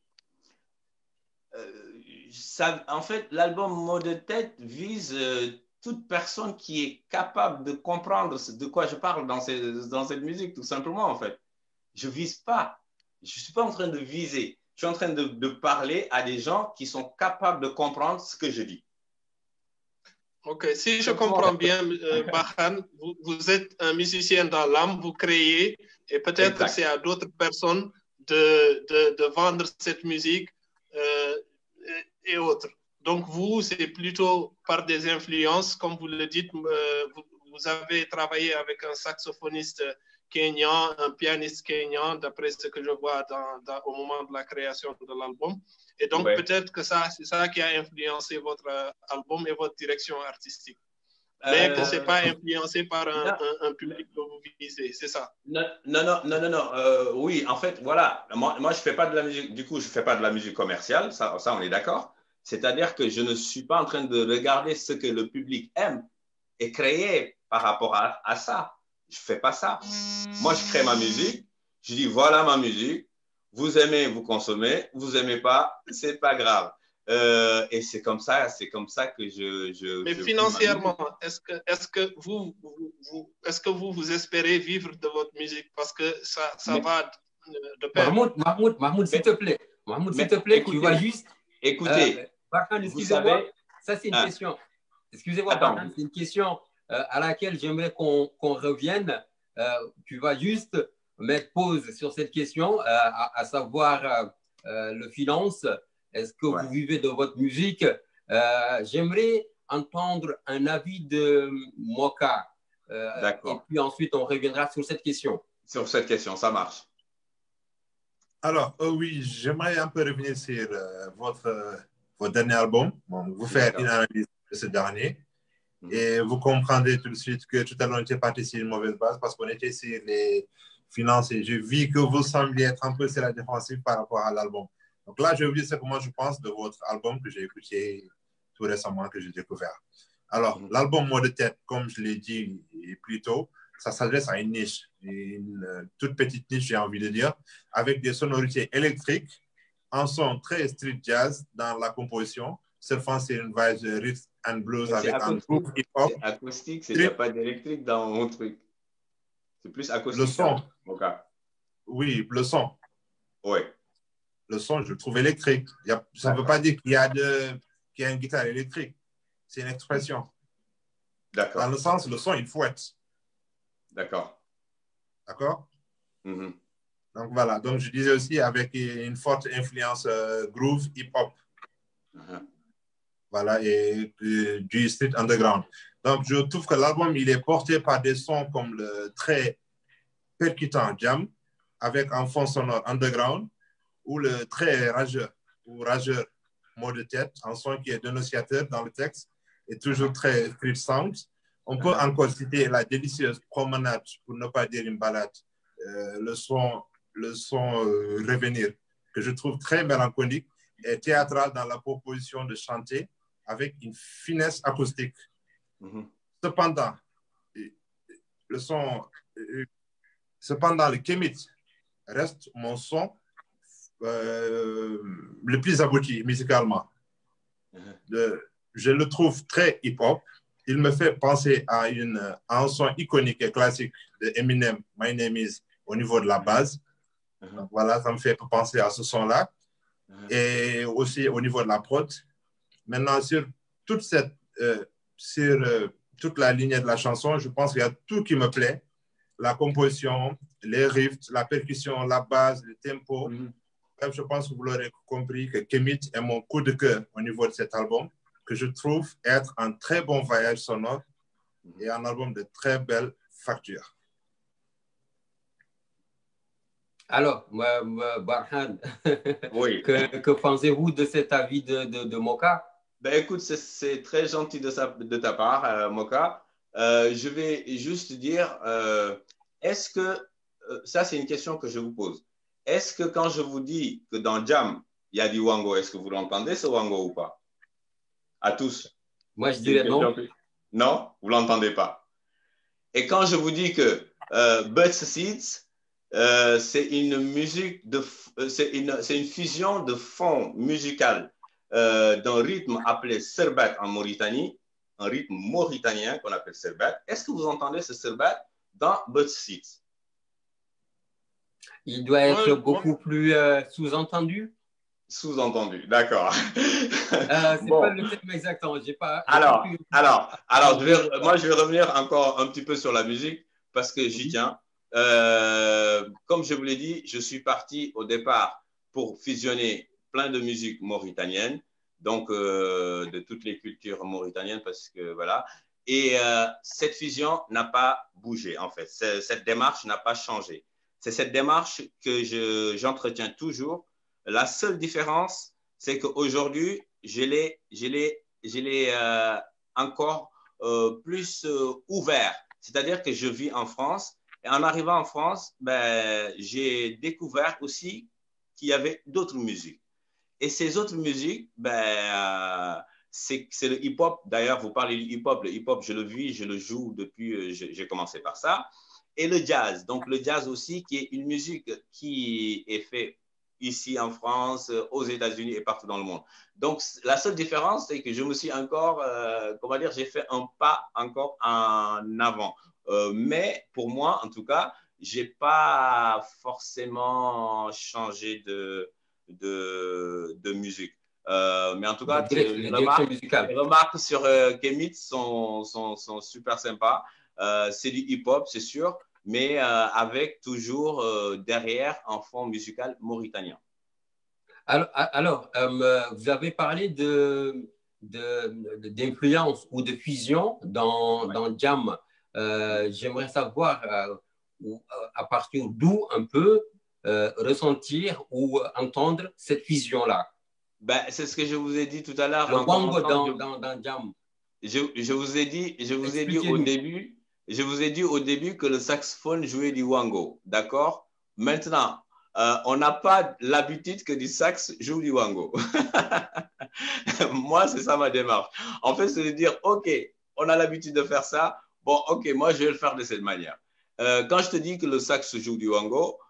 [SPEAKER 2] En fait, l'album Mots de tête vise toute personne qui est capable de comprendre de quoi je parle dans cette musique, tout simplement, en fait. Je ne vise pas. Je ne suis pas en train de viser. Je suis en train de parler à des gens qui sont capables de comprendre ce que je dis.
[SPEAKER 4] Ok, si je comprends bien, Bahan, vous êtes un musicien dans l'âme, vous créez, et peut-être c'est à d'autres personnes de vendre cette musique et autres. Donc vous, c'est plutôt par des influences, comme vous le dites, vous avez travaillé avec un saxophoniste kényan, un pianiste kényan, d'après ce que je vois au moment de la création de l'album. Et donc, peut-être que c'est ça qui a influencé votre album et votre direction artistique. mais que ce n'est pas influencé par un public que vous visez, c'est ça?
[SPEAKER 2] Non. Oui, en fait, voilà. Moi, je fais pas de la musique. Du coup, je fais pas de la musique commerciale. Ça on est d'accord. C'est-à-dire que je ne suis pas en train de regarder ce que le public aime et créer par rapport à ça. Je fais pas ça. Moi, je crée ma musique. Je dis voilà ma musique. Vous aimez, vous consommez. Vous aimez pas, c'est pas grave. Et c'est comme ça que
[SPEAKER 4] Mais financièrement, est-ce que vous espérez vivre de votre musique parce que ça va de pair?
[SPEAKER 1] Mahmoud, s'il te plaît. Mahmoud, s'il te plaît, tu vas juste.
[SPEAKER 2] Écoutez,
[SPEAKER 1] Barkhane, excusez-moi. Ça, c'est une question. Excusez-moi, Barkhane, c'est une question à laquelle j'aimerais qu'on revienne. Tu vas juste mettre pause sur cette question, à savoir le finance. Est-ce que vous vivez de votre musique? J'aimerais entendre un avis de Moka.
[SPEAKER 2] D'accord.
[SPEAKER 1] Et puis ensuite, on reviendra sur cette question.
[SPEAKER 2] Sur cette question, ça marche.
[SPEAKER 3] Alors, oui, j'aimerais un peu revenir sur votre dernier album. Bon, vous faire une analyse de ce dernier. Et vous comprendrez tout de suite que tout à l'heure, on était parti sur une mauvaise base parce qu'on était sur les finances et j'ai vu que vous sembliez être un peu sur la défensive par rapport à l'album. Donc là, je vais vous dire ce que moi je pense de votre album que j'ai écouté tout récemment, que j'ai découvert. Alors, l'album Mot de tête, comme je l'ai dit plus tôt, ça s'adresse à une niche, une toute petite niche, j'ai envie de dire, avec des sonorités électriques, un son très street jazz dans la composition, surfant sur une vibe rhythm and blues avec un groupe hip-hop.
[SPEAKER 2] C'est acoustique, il n'y a pas d'électrique dans mon truc. C'est plus acoustique.
[SPEAKER 3] Le son.
[SPEAKER 2] Okay.
[SPEAKER 3] Oui, le son.
[SPEAKER 2] Oui.
[SPEAKER 3] Le son, je le trouve électrique. Ça ne veut pas dire qu'il y a une guitare électrique. C'est une expression.
[SPEAKER 2] D'accord.
[SPEAKER 3] Dans le sens, le son, il fouette.
[SPEAKER 2] D'accord.
[SPEAKER 3] D'accord? Donc voilà. Donc je disais aussi avec une forte influence groove, hip-hop. Voilà, et du street underground. Donc je trouve que l'album, il est porté par des sons comme le très percutant jam, avec un fond sonore underground, ou le très rageur ou rageur mot de tête, un son qui est dénonciateur dans le texte et toujours très street sound. On peut encore citer la délicieuse promenade, pour ne pas dire une balade, le son Revenir, que je trouve très mélancolique et théâtral dans la proposition de chanter avec une finesse acoustique. Cependant, le Kemet reste mon son le plus abouti musicalement. Je le trouve très hip-hop. Il me fait penser à un son iconique et classique de Eminem, My Name Is, au niveau de la base. Donc, voilà, ça me fait penser à ce son-là. Et aussi au niveau de la prod. Maintenant, sur toute la lignée de la chanson, je pense qu'il y a tout qui me plaît. La composition, les riffs, la percussion, la base, le tempo. Bref, je pense que vous l'aurez compris que Kemet est mon coup de cœur au niveau de cet album, que je trouve être un très bon voyage sonore et un album de très belle facture.
[SPEAKER 1] Alors, Barkhane,
[SPEAKER 2] oui.
[SPEAKER 1] que pensez-vous de cet avis de Moka?
[SPEAKER 2] Ben, écoute, c'est très gentil de ta part, Moka. Je vais juste dire, est-ce que, ça c'est une question que je vous pose, est-ce que quand je vous dis que dans Jam, il y a du Wango, est-ce que vous l'entendez ce Wango ou pas? À tous.
[SPEAKER 1] Moi, je dirais non.
[SPEAKER 2] Non, vous ne l'entendez pas. Et quand je vous dis que Butts Seeds, c'est une fusion de fond musical d'un rythme appelé Serbat en Mauritanie, un rythme mauritanien qu'on appelle Serbat. Est-ce que vous entendez ce Serbat dans Butts Seeds?
[SPEAKER 1] Il doit être beaucoup plus sous-entendu.
[SPEAKER 2] Sous-entendu, d'accord.
[SPEAKER 1] C'est pas le terme exact.
[SPEAKER 2] Alors, moi, je vais revenir encore un petit peu sur la musique parce que j'y tiens. Comme je vous l'ai dit, je suis parti au départ pour fusionner plein de musiques mauritaniennes, donc de toutes les cultures mauritaniennes, parce que voilà. Et cette fusion n'a pas bougé, en fait. Cette démarche n'a pas changé. C'est cette démarche que j'entretiens toujours. La seule différence, c'est qu'aujourd'hui, je l'ai encore plus ouvert. C'est-à-dire que je vis en France. Et en arrivant en France, ben, j'ai découvert aussi qu'il y avait d'autres musiques. Et ces autres musiques, ben, c'est le hip-hop. D'ailleurs, vous parlez du hip-hop. Le hip-hop, je le vis, je le joue depuis, j'ai commencé par ça. Et le jazz. Donc, le jazz aussi, qui est une musique qui est faite ici en France, aux États-Unis et partout dans le monde. Donc, la seule différence, c'est que je me suis encore, comment dire, j'ai fait un pas encore en avant. Mais pour moi, en tout cas, je n'ai pas forcément changé de musique. Mais en tout cas, les remarques sur Kemet sont super sympas. C'est du hip-hop, c'est sûr, mais avec toujours derrière un fond musical mauritanien.
[SPEAKER 1] Alors vous avez parlé d'influence ou de fusion dans Jam. J'aimerais savoir à partir d'où on peut ressentir ou entendre cette fusion-là.
[SPEAKER 2] Ben, c'est ce que je vous ai dit tout à l'heure.
[SPEAKER 1] Le wango dans Jam.
[SPEAKER 2] Je vous ai dit au début que le saxophone jouait du wango, d'accord? Maintenant, on n'a pas l'habitude que du sax joue du wango. Moi, c'est ça ma démarche. En fait, c'est de dire, OK, on a l'habitude de faire ça. Bon, OK, moi, je vais le faire de cette manière. Quand je te dis que le sax joue du wango,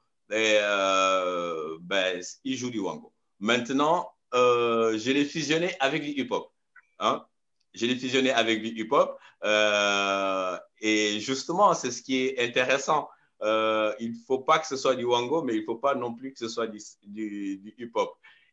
[SPEAKER 2] ben, il joue du wango. Maintenant, je l'ai fusionné avec du hip-hop. Hein? Je l'ai fusionné avec du hip-hop. Et justement, c'est ce qui est intéressant. Il ne faut pas que ce soit du wango, mais il ne faut pas non plus que ce soit du hip-hop.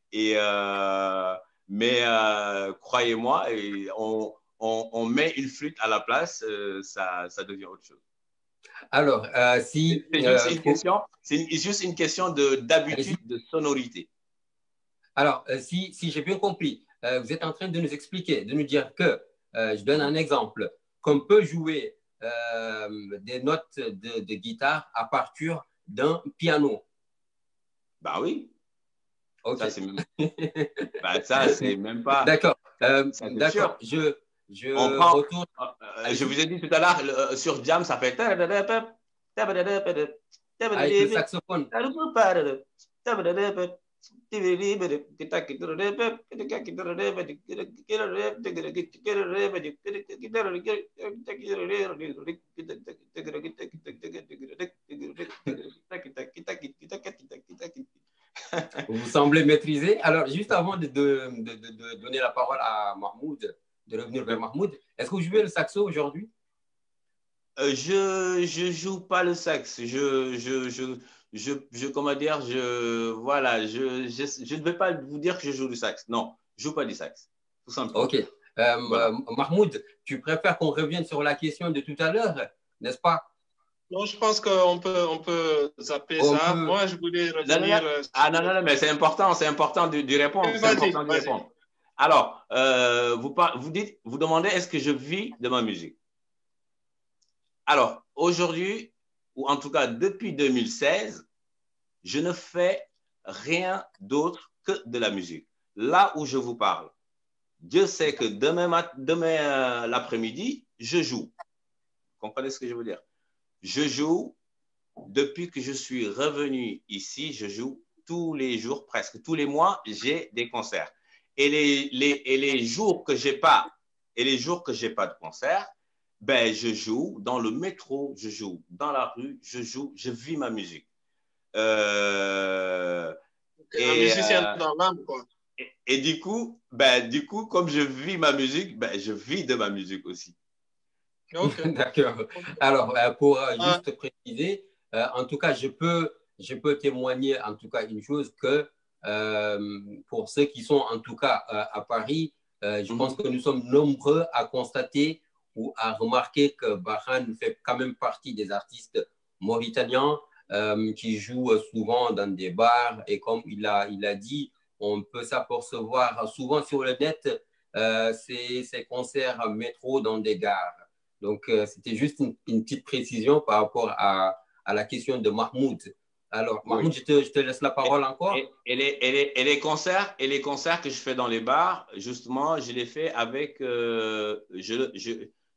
[SPEAKER 2] Mais croyez-moi, on met une flûte à la place, ça devient autre chose.
[SPEAKER 1] Alors, si...
[SPEAKER 2] C'est juste une question d'habitude, de sonorité.
[SPEAKER 1] Alors, si j'ai bien compris, vous êtes en train de nous expliquer, de nous dire que, je donne un exemple, qu'on peut jouer des notes de guitare à partir d'un piano.
[SPEAKER 2] Bah oui.
[SPEAKER 1] Ok.
[SPEAKER 2] Ça, c'est même pas...
[SPEAKER 1] D'accord. D'accord. Je retourne.
[SPEAKER 2] Je vous ai dit tout à l'heure, sur Jam, ça fait...
[SPEAKER 1] Avec le saxophone. Vous semblez maîtriser. Alors, juste avant de donner la parole à Mahmoud, de revenir vers Mahmoud, est-ce que vous jouez le saxo aujourd'hui?
[SPEAKER 2] Je joue pas le sax. Comment dire, voilà, je ne vais pas vous dire que je joue du sax. Non, je joue pas du sax, tout simplement.
[SPEAKER 1] Ok. Voilà. Mahmoud, tu préfères qu'on revienne sur la question de tout à l'heure, n'est-ce pas?
[SPEAKER 4] Non, je pense qu'on peut zapper ça. Moi, je voulais revenir.
[SPEAKER 2] Non, mais c'est important d'y répondre. C'est important d'y répondre. Alors, vous demandez est-ce que je vis de ma musique? Alors, aujourd'hui, ou en tout cas depuis 2016, je ne fais rien d'autre que de la musique. Là où je vous parle, Dieu sait que demain l'après-midi, je joue. Vous comprenez ce que je veux dire? Je joue, depuis que je suis revenu ici, je joue tous les jours, presque tous les mois, j'ai des concerts. Et les jours que j'ai pas, de concert, ben, je joue dans le métro, je joue dans la rue, je vis ma musique.
[SPEAKER 4] Un musicien dans l'âme, quoi.
[SPEAKER 2] Et du coup, comme je vis ma musique, ben, je vis de ma musique aussi.
[SPEAKER 1] Okay. D'accord. Alors, pour juste préciser, en tout cas, je peux témoigner en tout cas une chose que pour ceux qui sont en tout cas à Paris, je pense que nous sommes nombreux à constater ou à remarquer que Barhane fait quand même partie des artistes mauritaniens qui jouent souvent dans des bars et comme il a dit, on peut s'apercevoir souvent sur le net ces concerts métro dans des gares. Donc, c'était juste une petite précision par rapport à la question de Mahmoud. Alors, Mahmoud, je te laisse la parole encore.
[SPEAKER 2] Et les concerts que je fais dans les bars, justement, je les fais avec...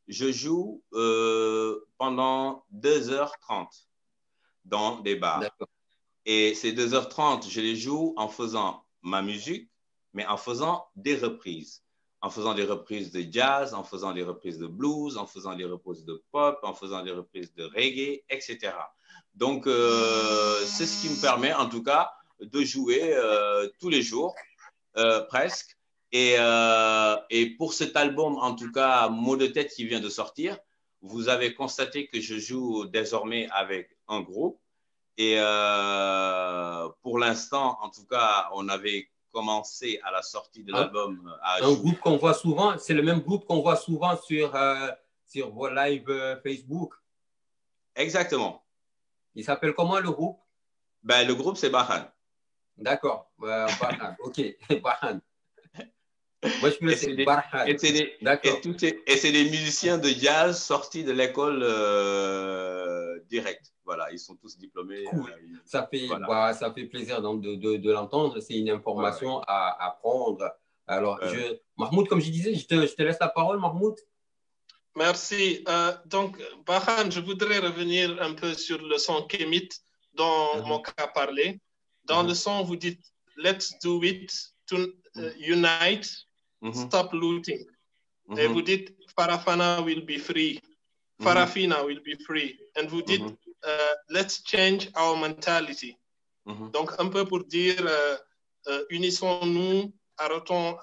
[SPEAKER 2] je joue pendant 2h30 dans des bars. Et ces 2h30, je les joue en faisant ma musique, mais en faisant des reprises. En faisant des reprises de jazz, en faisant des reprises de blues, en faisant des reprises de pop, en faisant des reprises de reggae, etc. Donc, c'est ce qui me permet, en tout cas, de jouer tous les jours, presque. Et pour cet album, en tout cas, Mots de tête qui vient de sortir, vous avez constaté que je joue désormais avec un groupe. Et pour l'instant, en tout cas, on avait commencé à la sortie de l'album à
[SPEAKER 1] un groupe qu'on voit souvent, c'est le même groupe qu'on voit souvent sur vos lives Facebook.
[SPEAKER 2] Exactement.
[SPEAKER 1] Il s'appelle comment le groupe?
[SPEAKER 2] Ben, le groupe, c'est Bahan.
[SPEAKER 1] D'accord, Bahan, ok, Bahan. Moi, je me Bahan.
[SPEAKER 2] Et c'est des musiciens de jazz sortis de l'école directe. Voilà, ils sont tous diplômés.
[SPEAKER 1] Cool. Ça fait plaisir donc, de l'entendre. C'est une information à prendre. Alors, Mahmoud, comme je disais, je te laisse la parole, Mahmoud.
[SPEAKER 4] Merci. Donc, Bahan, je voudrais revenir un peu sur le son Kemit dont Moka a parlé. Dans le son, vous dites « Let's do it, unite, stop looting ». Et vous dites « Farafana will be free, Farafina will be free ». Et vous dites let's change our mentality. Donc, un peu pour dire, unissons-nous, arrêtons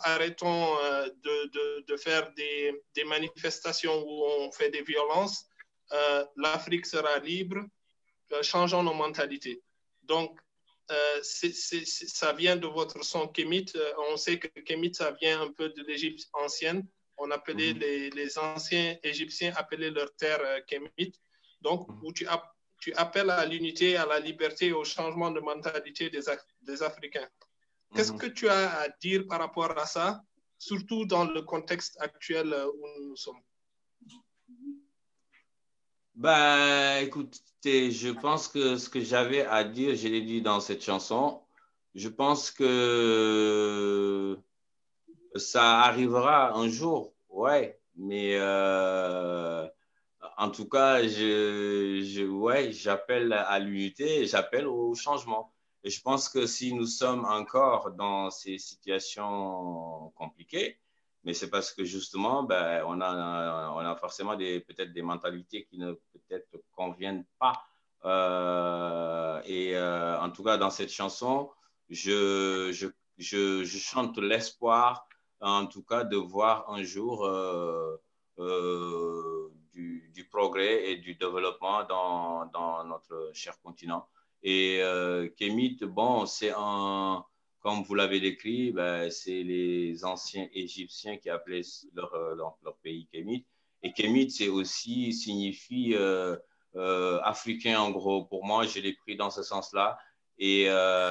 [SPEAKER 4] de faire des manifestations où on fait des violences. L'Afrique sera libre, changeons nos mentalités. Donc, ça vient de votre son Kémit. On sait que Kémit, ça vient un peu de l'Égypte ancienne. On appelait les anciens Égyptiens appelaient leur terre Kémit. Donc, où tu appelles à l'unité, à la liberté, au changement de mentalité des Africains. Qu'est-ce que tu as à dire par rapport à ça, surtout dans le contexte actuel où nous sommes?
[SPEAKER 2] Ben, écoutez, je pense que ce que j'avais à dire, je l'ai dit dans cette chanson. Je pense que ça arrivera un jour, ouais, mais en tout cas, j'appelle à l'unité, j'appelle au changement. Et je pense que si nous sommes encore dans ces situations compliquées, mais c'est parce que justement, ben, on a forcément peut-être des mentalités qui ne peut-être conviennent pas. En tout cas, dans cette chanson, je chante l'espoir, en tout cas, de voir un jour du progrès et du développement dans notre cher continent. Et Kémit, bon, comme vous l'avez décrit, ben, c'est les anciens Égyptiens qui appelaient leur pays Kémit. Et Kémit, c'est aussi, signifie africain en gros. Pour moi, je l'ai pris dans ce sens-là. Et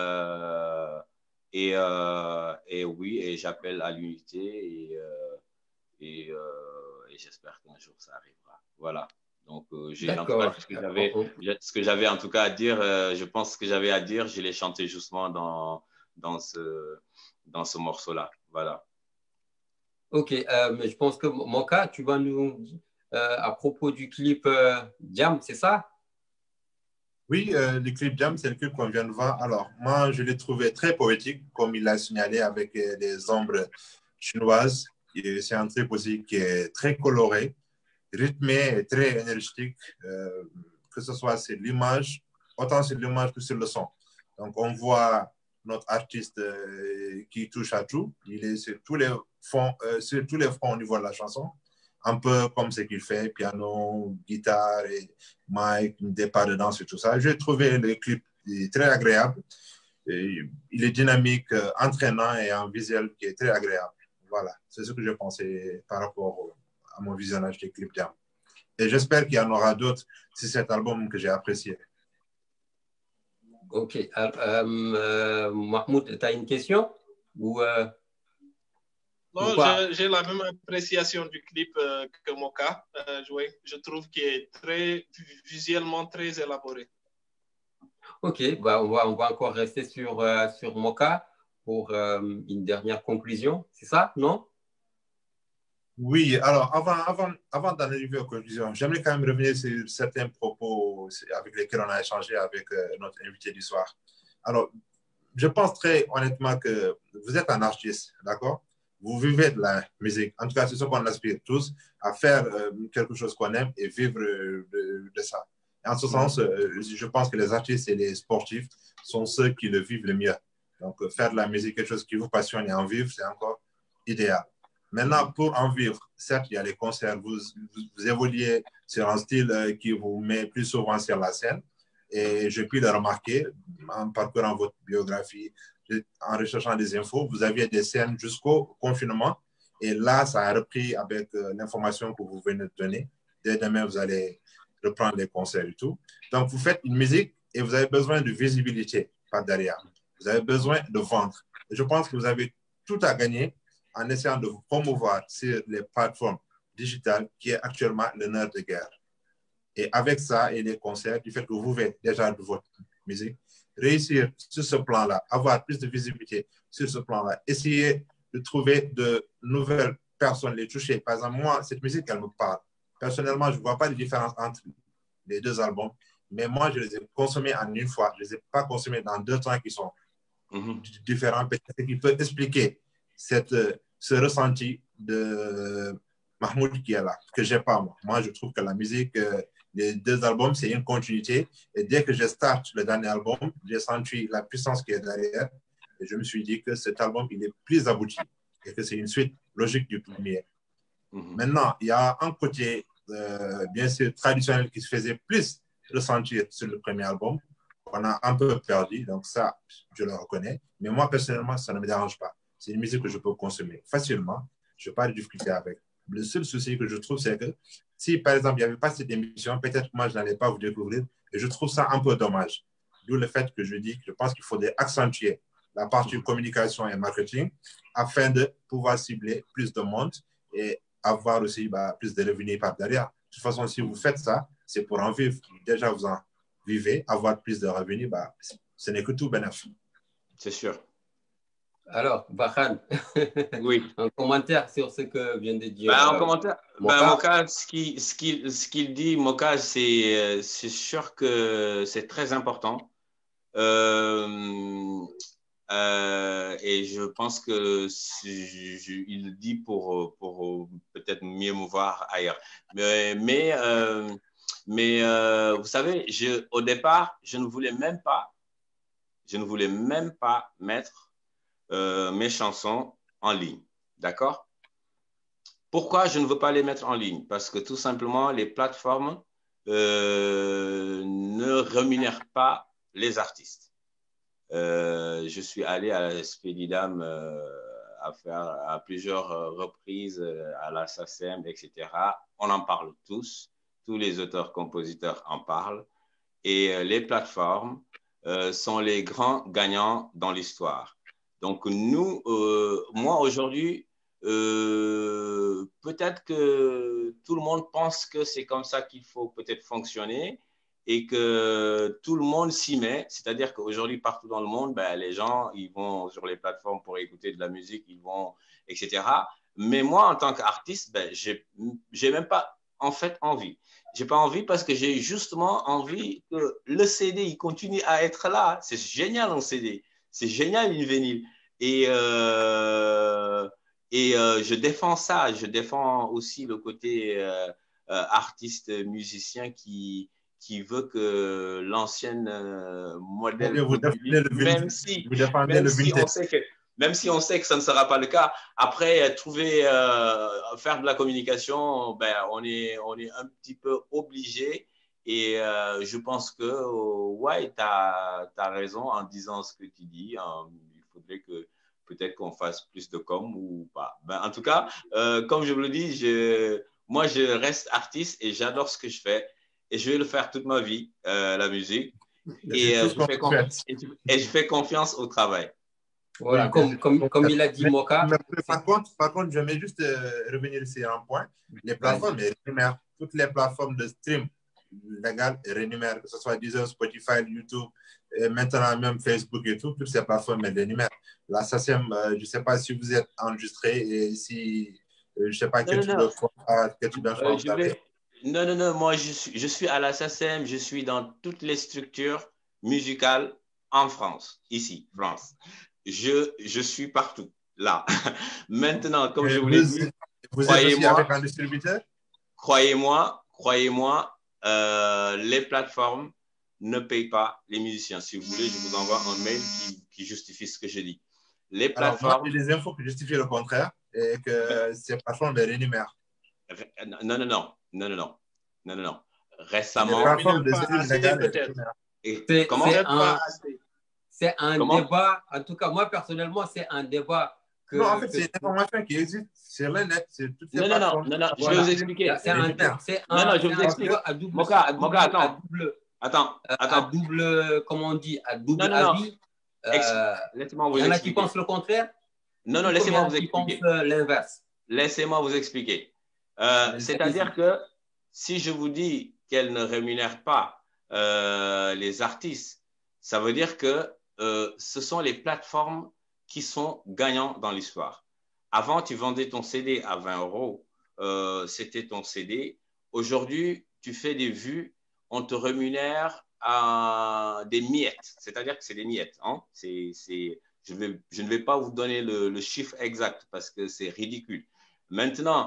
[SPEAKER 2] oui, et j'appelle à l'unité et j'espère qu'un jour ça arrivera. Voilà. Donc, en tout cas, ce que j'avais en tout cas à dire, je pense que j'avais à dire, je l'ai chanté justement dans ce morceau-là. Voilà.
[SPEAKER 1] Ok, mais je pense que Moka, tu vas nous, à propos du clip Jam, c'est ça?
[SPEAKER 3] Oui, le clip Jam, c'est le clip qu'on vient de voir. Alors, moi, je l'ai trouvé très poétique, comme il l'a signalé, avec des ombres chinoises. C'est un clip aussi qui est très coloré, rythmé et très énergétique, que ce soit sur l'image, autant sur l'image que sur le son. Donc, on voit notre artiste qui touche à tout. Il est sur tous les fronts au niveau de la chanson, un peu comme ce qu'il fait, piano, guitare, et mic, des pas de danse et tout ça. J'ai trouvé le clip très agréable. Il est dynamique, entraînant et un visuel qui est très agréable. Voilà, c'est ce que je pensais par rapport à mon visionnage des clips Jam. Et j'espère qu'il y en aura d'autres sur cet album que j'ai apprécié.
[SPEAKER 1] Ok. Mahmoud, tu as une question ou,
[SPEAKER 4] non, j'ai la même appréciation du clip que Moka. Je trouve qu'il est visuellement très élaboré.
[SPEAKER 1] Ok, bah on va encore rester sur Moka pour une dernière conclusion. C'est ça, non?
[SPEAKER 3] Oui, alors avant d'en arriver aux conclusions, j'aimerais quand même revenir sur certains propos avec lesquels on a échangé avec notre invité du soir. Alors, je pense très honnêtement que vous êtes un artiste, d'accord? Vous vivez de la musique. En tout cas, c'est ce qu'on aspire tous, à faire quelque chose qu'on aime et vivre de ça. Et en ce sens, je pense que les artistes et les sportifs sont ceux qui le vivent le mieux. Donc, faire de la musique, quelque chose qui vous passionne et en vivre, c'est encore idéal. Maintenant, pour en vivre, certes, il y a les concerts, vous évoluez sur un style qui vous met plus souvent sur la scène. Et je puis le remarquer en parcourant votre biographie, en recherchant des infos, vous aviez des scènes jusqu'au confinement. Et là, ça a repris avec l'information que vous venez de donner. Dès demain, vous allez reprendre les concerts et tout. Donc, vous faites une musique et vous avez besoin de visibilité par derrière. Vous avez besoin de vendre. Et je pense que vous avez tout à gagner en essayant de vous promouvoir sur les plateformes digitales qui est actuellement le nerf de guerre. Et avec ça et les concerts, du fait que vous faites déjà de votre musique, réussir sur ce plan-là, avoir plus de visibilité sur ce plan-là, essayer de trouver de nouvelles personnes, les toucher. Par exemple, moi, cette musique, elle me parle. Personnellement, je ne vois pas de différence entre les deux albums, mais moi, je les ai consommés en une fois. Je ne les ai pas consommés dans 2 temps qui sont différents, peut-être qui peut expliquer ce ressenti de Mahmoud qui est là, que je n'ai pas moi. Moi, je trouve que la musique, les 2 albums, c'est une continuité. Et dès que je starte le dernier album, j'ai senti la puissance qui est derrière. Et je me suis dit que cet album, il est plus abouti et que c'est une suite logique du premier. Maintenant, il y a un côté, bien sûr, traditionnel qui se faisait plus ressentir sur le premier album. On a un peu perdu, donc ça, je le reconnais. Mais moi, personnellement, ça ne me dérange pas. C'est une musique que je peux consommer facilement. Je n'ai pas de difficulté avec. Le seul souci que je trouve, c'est que si, par exemple, il n'y avait pas cette émission, peut-être que moi, je n'allais pas vous découvrir. Et je trouve ça un peu dommage. D'où le fait que je dis que je pense qu'il faudrait accentuer la partie communication et marketing afin de pouvoir cibler plus de monde et avoir aussi plus de revenus par derrière. De toute façon, si vous faites ça, c'est pour en vivre. Déjà, vous en vivez, avoir plus de revenus, ce n'est que tout bénéfice.
[SPEAKER 2] C'est sûr.
[SPEAKER 1] Alors, Bahan,
[SPEAKER 2] oui.
[SPEAKER 1] Un commentaire sur ce que vient de dire
[SPEAKER 2] un commentaire. Moka, ce qu'il dit, Moka, c'est sûr que c'est très important. Et je pense que il le dit pour peut-être mieux me voir ailleurs. Mais vous savez, au départ, je ne voulais même pas mettre mes chansons en ligne. D'accord? Pourquoi je ne veux pas les mettre en ligne? Parce que tout simplement, les plateformes ne rémunèrent pas les artistes. Je suis allé à la Spédidam à plusieurs reprises à la SACEM, etc. On en parle tous les auteurs-compositeurs en parlent et les plateformes sont les grands gagnants dans l'histoire. Donc nous, moi aujourd'hui, peut-être que tout le monde pense que c'est comme ça qu'il faut peut-être fonctionner et que tout le monde s'y met, c'est-à-dire qu'aujourd'hui, partout dans le monde, les gens, ils vont sur les plateformes pour écouter de la musique, ils vont, etc. Mais moi, en tant qu'artiste, j'ai même pas, en fait, envie. J'ai pas envie parce que j'ai justement envie que le CD, il continue à être là. C'est génial, un CD. C'est génial, une vinyle. Et je défends ça. Je défends aussi le côté artiste, musicien qui veut que l'ancienne modèle même si on sait que ça ne sera pas le cas. Après, faire de la communication, on est un petit peu obligé. Et je pense que, ouais, tu as raison en disant ce que tu dis. Il faudrait que peut-être qu'on fasse plus de com ou pas. En tout cas, comme je vous le dis, moi, je reste artiste et j'adore ce que je fais. Et je vais le faire toute ma vie, la musique. Et je fais confiance au travail.
[SPEAKER 1] Voilà, comme il a dit Moka.
[SPEAKER 3] Par contre, je vais juste revenir sur un point. Les plateformes rémunèrent, toutes les plateformes de stream légales rémunèrent, que ce soit Deezer, Spotify, YouTube, et maintenant même Facebook et tout, toutes ces plateformes rémunèrent. La SACEM, je ne sais pas si vous êtes enregistré et si Je ne sais pas quel type de contrat, quel type d'influence vous avez.
[SPEAKER 5] Non, moi je suis à la SACEM, je suis dans toutes les structures musicales en France, ici, France. Je suis partout, là. Maintenant, comme je vous l'ai dit,
[SPEAKER 3] vous êtes aussi avec un distributeur?
[SPEAKER 5] Croyez-moi, les plateformes ne payent pas les musiciens. Si vous voulez, je vous envoie un mail qui justifie ce que je dis. Les plateformes…
[SPEAKER 3] Alors, moi, j'ai des infos qui justifient le contraire et que ces plateformes les rémunèrent.
[SPEAKER 5] Non. Récemment…
[SPEAKER 1] C'est un débat, en tout cas, moi, personnellement, c'est un débat que…
[SPEAKER 3] Non, en fait, c'est une information qui existe sur le net.
[SPEAKER 5] Non, je vais vous expliquer. Je vais vous expliquer. Moka, attends.
[SPEAKER 1] À double, comment on dit, à double avis.
[SPEAKER 5] Laissez-moi vous expliquer.
[SPEAKER 1] Il y en a qui pensent le contraire.
[SPEAKER 5] Non, laissez-moi vous expliquer.
[SPEAKER 1] Qui pensent l'inverse.
[SPEAKER 5] Laissez-moi vous expliquer. C'est-à-dire que si je vous dis qu'elle ne rémunère pas les artistes, ça veut dire que ce sont les plateformes qui sont gagnants dans l'histoire. Avant, tu vendais ton CD à 20 €, c'était ton CD. Aujourd'hui, tu fais des vues, on te rémunère à des miettes, c'est-à-dire que c'est des miettes. Hein? Je ne vais pas vous donner le chiffre exact parce que c'est ridicule. Maintenant,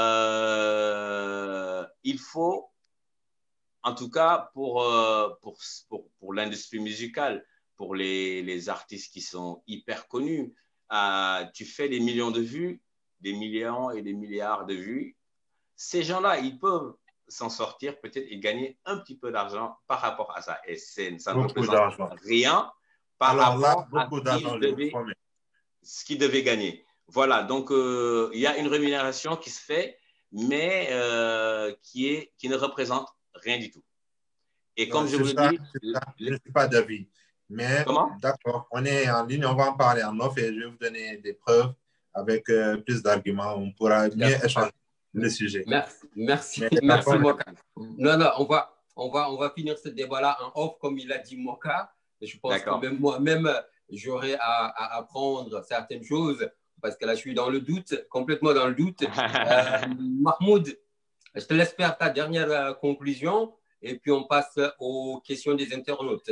[SPEAKER 5] il faut, en tout cas pour l'industrie musicale, pour les artistes qui sont hyper connus, tu fais des millions de vues, des millions et des milliards de vues. Ces gens-là, ils peuvent s'en sortir peut-être et gagner un petit peu d'argent par rapport à ça. Et ça ne représente rien par rapport à ce qu'ils devaient gagner. Voilà, donc il y a une rémunération qui se fait, mais qui ne représente rien du tout. Et comme je vous le dis…
[SPEAKER 3] Je ne suis pas d'avis. Mais d'accord, on est en ligne, on va en parler en off et je vais vous donner des preuves avec plus d'arguments. On pourra mieux échanger le sujet.
[SPEAKER 1] Merci Moka. Non, on va finir ce débat-là en off, comme il a dit Moka. Je pense que même moi-même, j'aurais à apprendre certaines choses parce que là, je suis dans le doute, complètement dans le doute. Mahmoud, je te laisse faire ta dernière conclusion et puis on passe aux questions des internautes.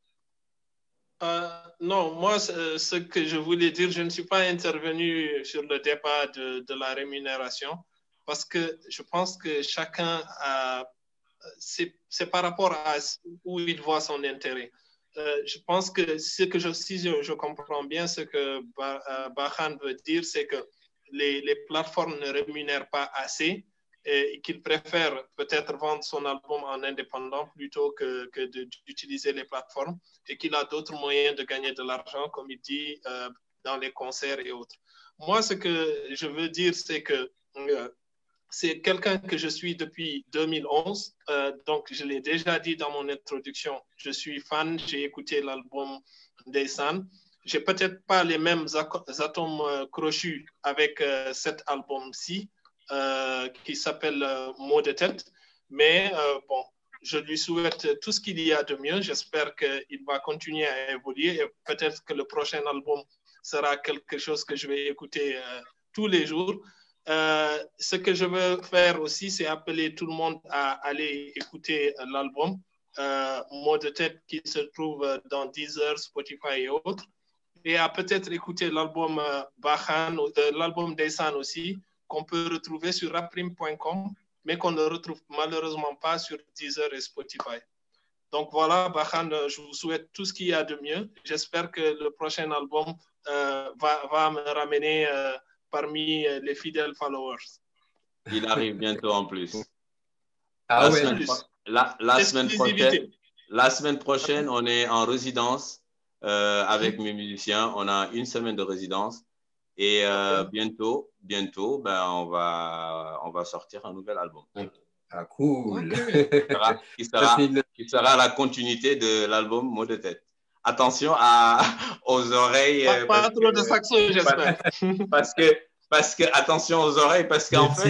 [SPEAKER 4] Non, moi, ce que je voulais dire, je ne suis pas intervenu sur le débat de la rémunération parce que je pense que chacun c'est par rapport à où il voit son intérêt. Je pense que si je comprends bien ce que Bahan veut dire, c'est que les plateformes ne rémunèrent pas assez et qu'il préfère peut-être vendre son album en indépendant plutôt que d'utiliser les plateformes et qu'il a d'autres moyens de gagner de l'argent, comme il dit, dans les concerts et autres. Moi, ce que je veux dire, c'est que c'est quelqu'un que je suis depuis 2011. Donc, je l'ai déjà dit dans mon introduction. Je suis fan, j'ai écouté l'album d'Eysan. Je n'ai peut-être pas les mêmes atomes crochus avec cet album-ci, qui s'appelle Mot de tête. Mais bon, je lui souhaite tout ce qu'il y a de mieux. J'espère qu'il va continuer à évoluer et peut-être que le prochain album sera quelque chose que je vais écouter tous les jours. Ce que je veux faire aussi, c'est appeler tout le monde à aller écouter l'album Mot de tête qui se trouve dans Deezer, Spotify et autres. Et à peut-être écouter l'album Bahan, l'album d'Eysan aussi, qu'on peut retrouver sur raprim.com, mais qu'on ne retrouve malheureusement pas sur Deezer et Spotify. Donc voilà, Bahan, je vous souhaite tout ce qu'il y a de mieux. J'espère que le prochain album va me ramener parmi les fidèles followers.
[SPEAKER 5] Il arrive bientôt en plus.
[SPEAKER 1] La
[SPEAKER 5] semaine prochaine, on est en résidence avec mes musiciens. On a une semaine de résidence. Et bientôt, ben, on va sortir un nouvel album.
[SPEAKER 1] Ah, cool.
[SPEAKER 5] Qui sera la continuité de l'album Mot de tête. Attention aux oreilles.
[SPEAKER 4] Pas trop de saxo, j'espère.
[SPEAKER 5] Parce que attention aux oreilles, parce qu'en fait,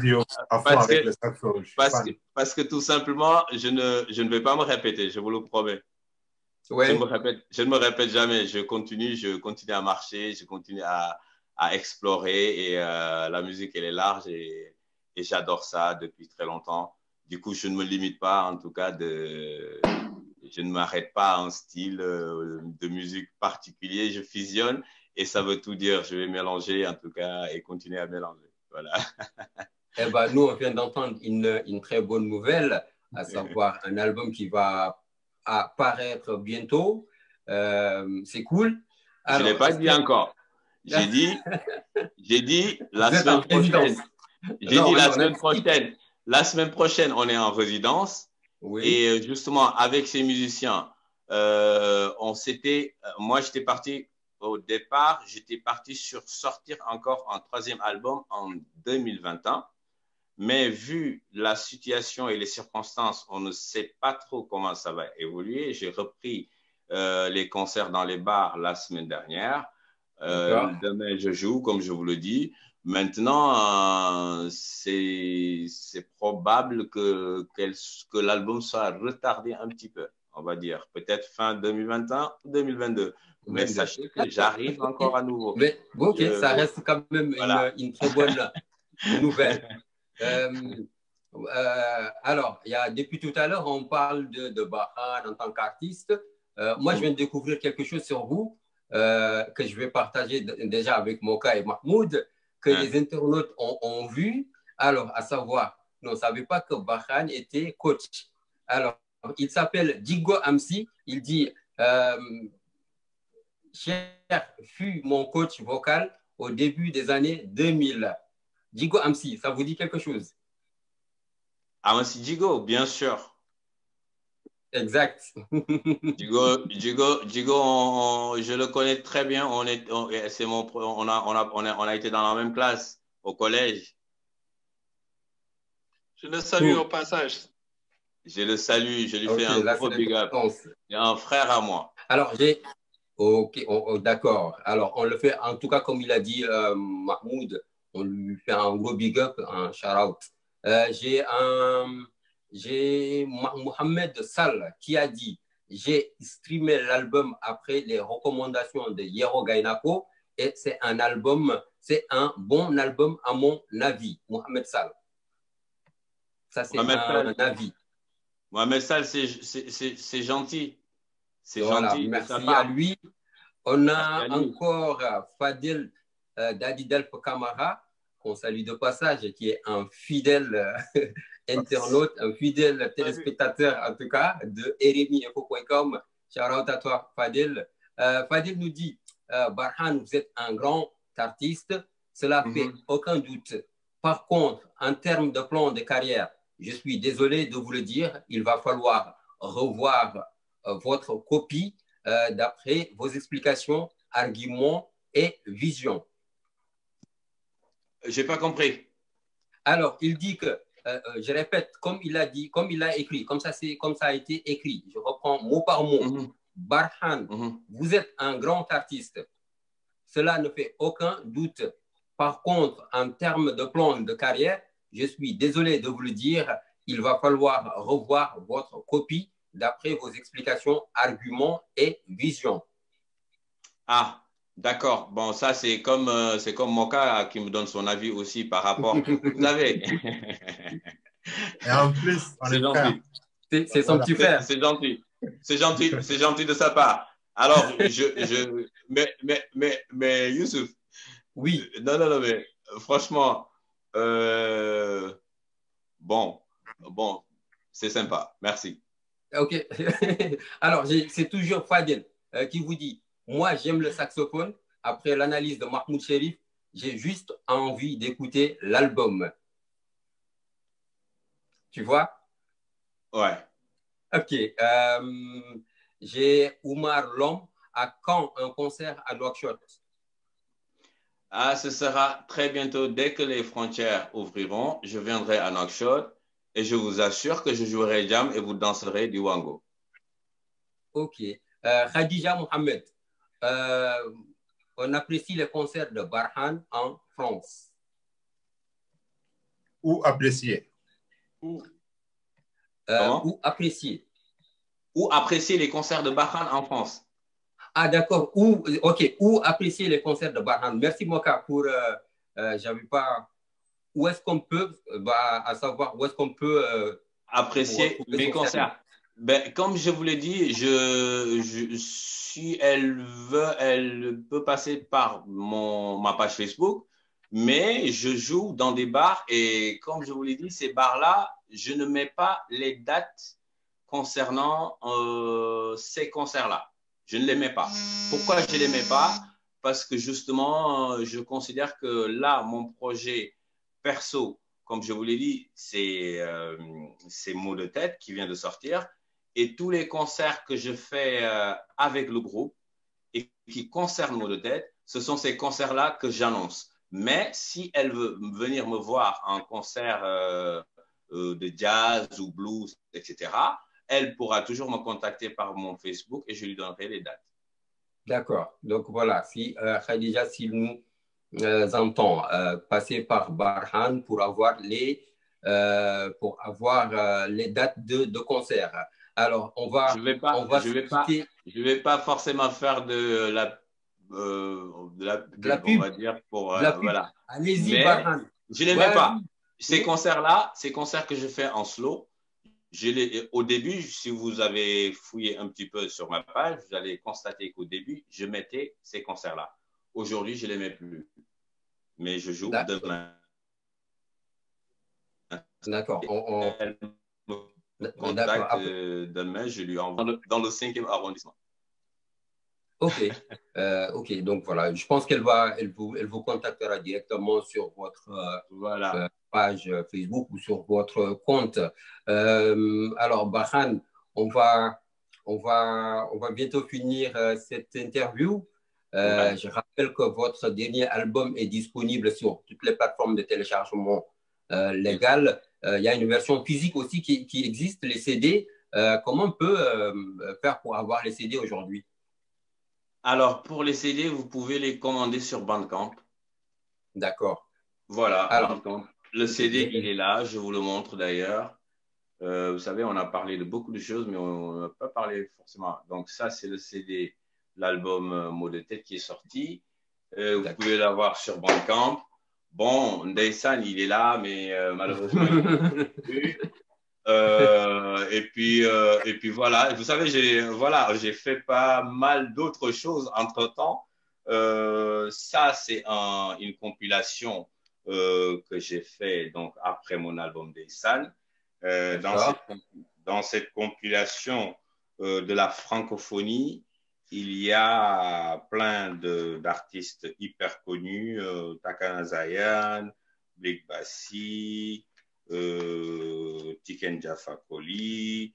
[SPEAKER 5] parce que tout simplement, je ne vais pas me répéter, je vous le promets. Ouais. Je ne me répète jamais. Je continue à marcher, je continue à à explorer. Et la musique, elle est large et j'adore ça depuis très longtemps. Du coup, je ne me limite pas, en tout cas, je ne m'arrête pas à un style de musique particulier. Je fusionne et ça veut tout dire. Je vais mélanger, en tout cas, et continuer à mélanger. Voilà.
[SPEAKER 1] Eh ben, nous, on vient d'entendre une très bonne nouvelle, à savoir un album qui va apparaître bientôt. C'est cool.
[SPEAKER 5] Alors, je ne l'ai pas dit encore. J'ai dit la semaine prochaine. J'ai dit la semaine prochaine. La semaine prochaine, on est en résidence. Oui. Et justement, avec ces musiciens, moi, j'étais parti au départ, j'étais parti sur sortir encore un 3e album en 2021. Mais vu la situation et les circonstances, on ne sait pas trop comment ça va évoluer. J'ai repris les concerts dans les bars la semaine dernière. Demain, je joue, comme je vous le dis. Maintenant, c'est probable que l'album soit retardé un petit peu, on va dire. Peut-être fin 2021 ou 2022. Mais sachez que j'arrive encore à nouveau.
[SPEAKER 1] Mais bon, ok, ça reste quand même voilà. une très bonne nouvelle. Alors, depuis tout à l'heure, on parle de Barhan en tant qu'artiste. Moi, je viens de découvrir quelque chose sur vous que je vais partager déjà avec Moka et Mahmoud, que les internautes ont vu. Alors, à savoir, on ne savait pas que Barhan était coach. Alors, il s'appelle Djigo Amsi. Il dit Cher fut mon coach vocal au début des années 2000. Djigo Amsi, ça vous dit quelque chose?
[SPEAKER 5] Amsi Djigo, bien sûr.
[SPEAKER 1] Exact.
[SPEAKER 5] Djigo, je le connais très bien. On a été dans la même classe au collège.
[SPEAKER 4] Je le salue au passage.
[SPEAKER 5] Je le salue, je lui fais un gros big up. Il est un frère à moi.
[SPEAKER 1] Alors, ok, d'accord. Alors, on le fait, en tout cas, comme il a dit Mahmoud, on lui fait un gros big up, un shout-out. J'ai Mohamed Sall qui a dit « J'ai streamé l'album après les recommandations de Yero Gainako et c'est un bon album à mon avis. » Mohamed Sall. Ça, c'est un avis.
[SPEAKER 5] Mohamed Sall, c'est gentil. C'est
[SPEAKER 1] voilà,
[SPEAKER 5] gentil.
[SPEAKER 1] Merci à lui. On a encore Fadil Dadidelp Kamara, qu'on salue de passage, qui est un fidèle internaute, un fidèle téléspectateur, en tout cas, de RMI-info.com. Shout out à toi, Fadil. Fadil nous dit Barhan, vous êtes un grand artiste, cela fait aucun doute. Par contre, en termes de plan de carrière, je suis désolé de vous le dire, il va falloir revoir votre copie d'après vos explications, arguments et visions.
[SPEAKER 5] Je n'ai pas compris.
[SPEAKER 1] Alors, il dit que, je répète, comme il a dit, comme il a écrit, comme ça a été écrit, je reprends mot par mot. Barhan, vous êtes un grand artiste. Cela ne fait aucun doute. Par contre, en termes de plan de carrière, je suis désolé de vous le dire, il va falloir revoir votre copie d'après vos explications, arguments et visions.
[SPEAKER 5] Ah, d'accord. Bon, ça, c'est comme Moka qui me donne son avis aussi par rapport. Vous savez.
[SPEAKER 3] Et en plus,
[SPEAKER 1] c'est gentil. C'est son petit frère.
[SPEAKER 5] C'est gentil. C'est gentil de sa part. Alors, mais Youssouf.
[SPEAKER 1] Oui.
[SPEAKER 5] Non, mais franchement, bon, c'est sympa. Merci.
[SPEAKER 1] Ok. Alors, c'est toujours Fadel qui vous dit, moi, j'aime le saxophone. Après l'analyse de Mahmoud Sherif, j'ai juste envie d'écouter l'album. Tu vois?
[SPEAKER 5] Ouais.
[SPEAKER 1] Ok. J'ai Oumar Lom. À quand un concert à Nouakchott?
[SPEAKER 5] Ah, ce sera très bientôt. Dès que les frontières ouvriront, je viendrai à Nouakchott. Et je vous assure que je jouerai jam et vous danserez du wango.
[SPEAKER 1] Ok. Khadija Mohamed, on apprécie les concerts de Barhan en France.
[SPEAKER 3] Ou apprécier.
[SPEAKER 1] Ou apprécier.
[SPEAKER 5] Ou apprécier les concerts de Barhan en France.
[SPEAKER 1] Ah, d'accord. Ou apprécier les concerts de Barhan. Merci, Moka, pour. J'avais pas. Où est-ce qu'on peut, à savoir, où est-ce qu'on peut.
[SPEAKER 5] Apprécier mes concerts. Ben, comme je vous l'ai dit, si elle veut, elle peut passer par ma page Facebook, mais je joue dans des bars et comme je vous l'ai dit, ces bars-là, je ne mets pas les dates concernant ces concerts-là. Je ne les mets pas. Pourquoi je ne les mets pas? Parce que justement, je considère que là, mon projet perso, comme je vous l'ai dit, c'est Mots de tête qui vient de sortir. Et tous les concerts que je fais avec le groupe et qui concernent Mots de tête, ce sont ces concerts-là que j'annonce. Mais si elle veut venir me voir en concert de jazz ou blues, etc., elle pourra toujours me contacter par mon Facebook et je lui donnerai les dates.
[SPEAKER 1] D'accord. Donc voilà, si Khadija, s'il nous entend passer par Barhan pour avoir les dates de concert. Alors, on va.
[SPEAKER 5] Je vais pas forcément faire de la
[SPEAKER 1] pub,
[SPEAKER 5] on va dire, pour
[SPEAKER 1] voilà. Allez-y,
[SPEAKER 5] mais
[SPEAKER 1] Barhan.
[SPEAKER 5] Je ne les mets pas. Ces concerts-là, ces concerts que je fais en slow, au début, si vous avez fouillé un petit peu sur ma page, vous allez constater qu'au début, je mettais ces concerts-là. Aujourd'hui, je ne les mets plus. Mais je joue demain.
[SPEAKER 1] D'accord.
[SPEAKER 5] Elle me contacte demain, je lui envoie dans le 5e arrondissement.
[SPEAKER 1] Ok. Ok. Donc voilà, je pense elle vous contactera directement sur votre page Facebook ou sur votre compte. Alors, Barhan, on va bientôt finir cette interview. Je rappelle que votre dernier album est disponible sur toutes les plateformes de téléchargement légales. Il y a une version physique aussi qui existe, les CD. Comment on peut faire pour avoir les CD aujourd'hui?
[SPEAKER 5] Alors, pour les CD, vous pouvez les commander sur Bandcamp.
[SPEAKER 1] D'accord.
[SPEAKER 5] Voilà, alors, Bandcamp. Le CD, il est là, je vous le montre d'ailleurs. Vous savez, on a parlé de beaucoup de choses, mais on n'a pas parlé forcément. Donc, ça, c'est le CD, l'album Mots de tête qui est sorti. Vous pouvez l'avoir sur Bandcamp. Bon, Ndeysan, il est là, mais malheureusement, il n'est plus. Et puis voilà, vous savez, j'ai fait pas mal d'autres choses entre-temps. Ça, c'est une compilation que j'ai fait donc, après mon album Ndeysan. Dans cette compilation de la francophonie, il y a plein d'artistes hyper connus, Takana Zayan, Blik Bassi, Tiken Jaffa Koli,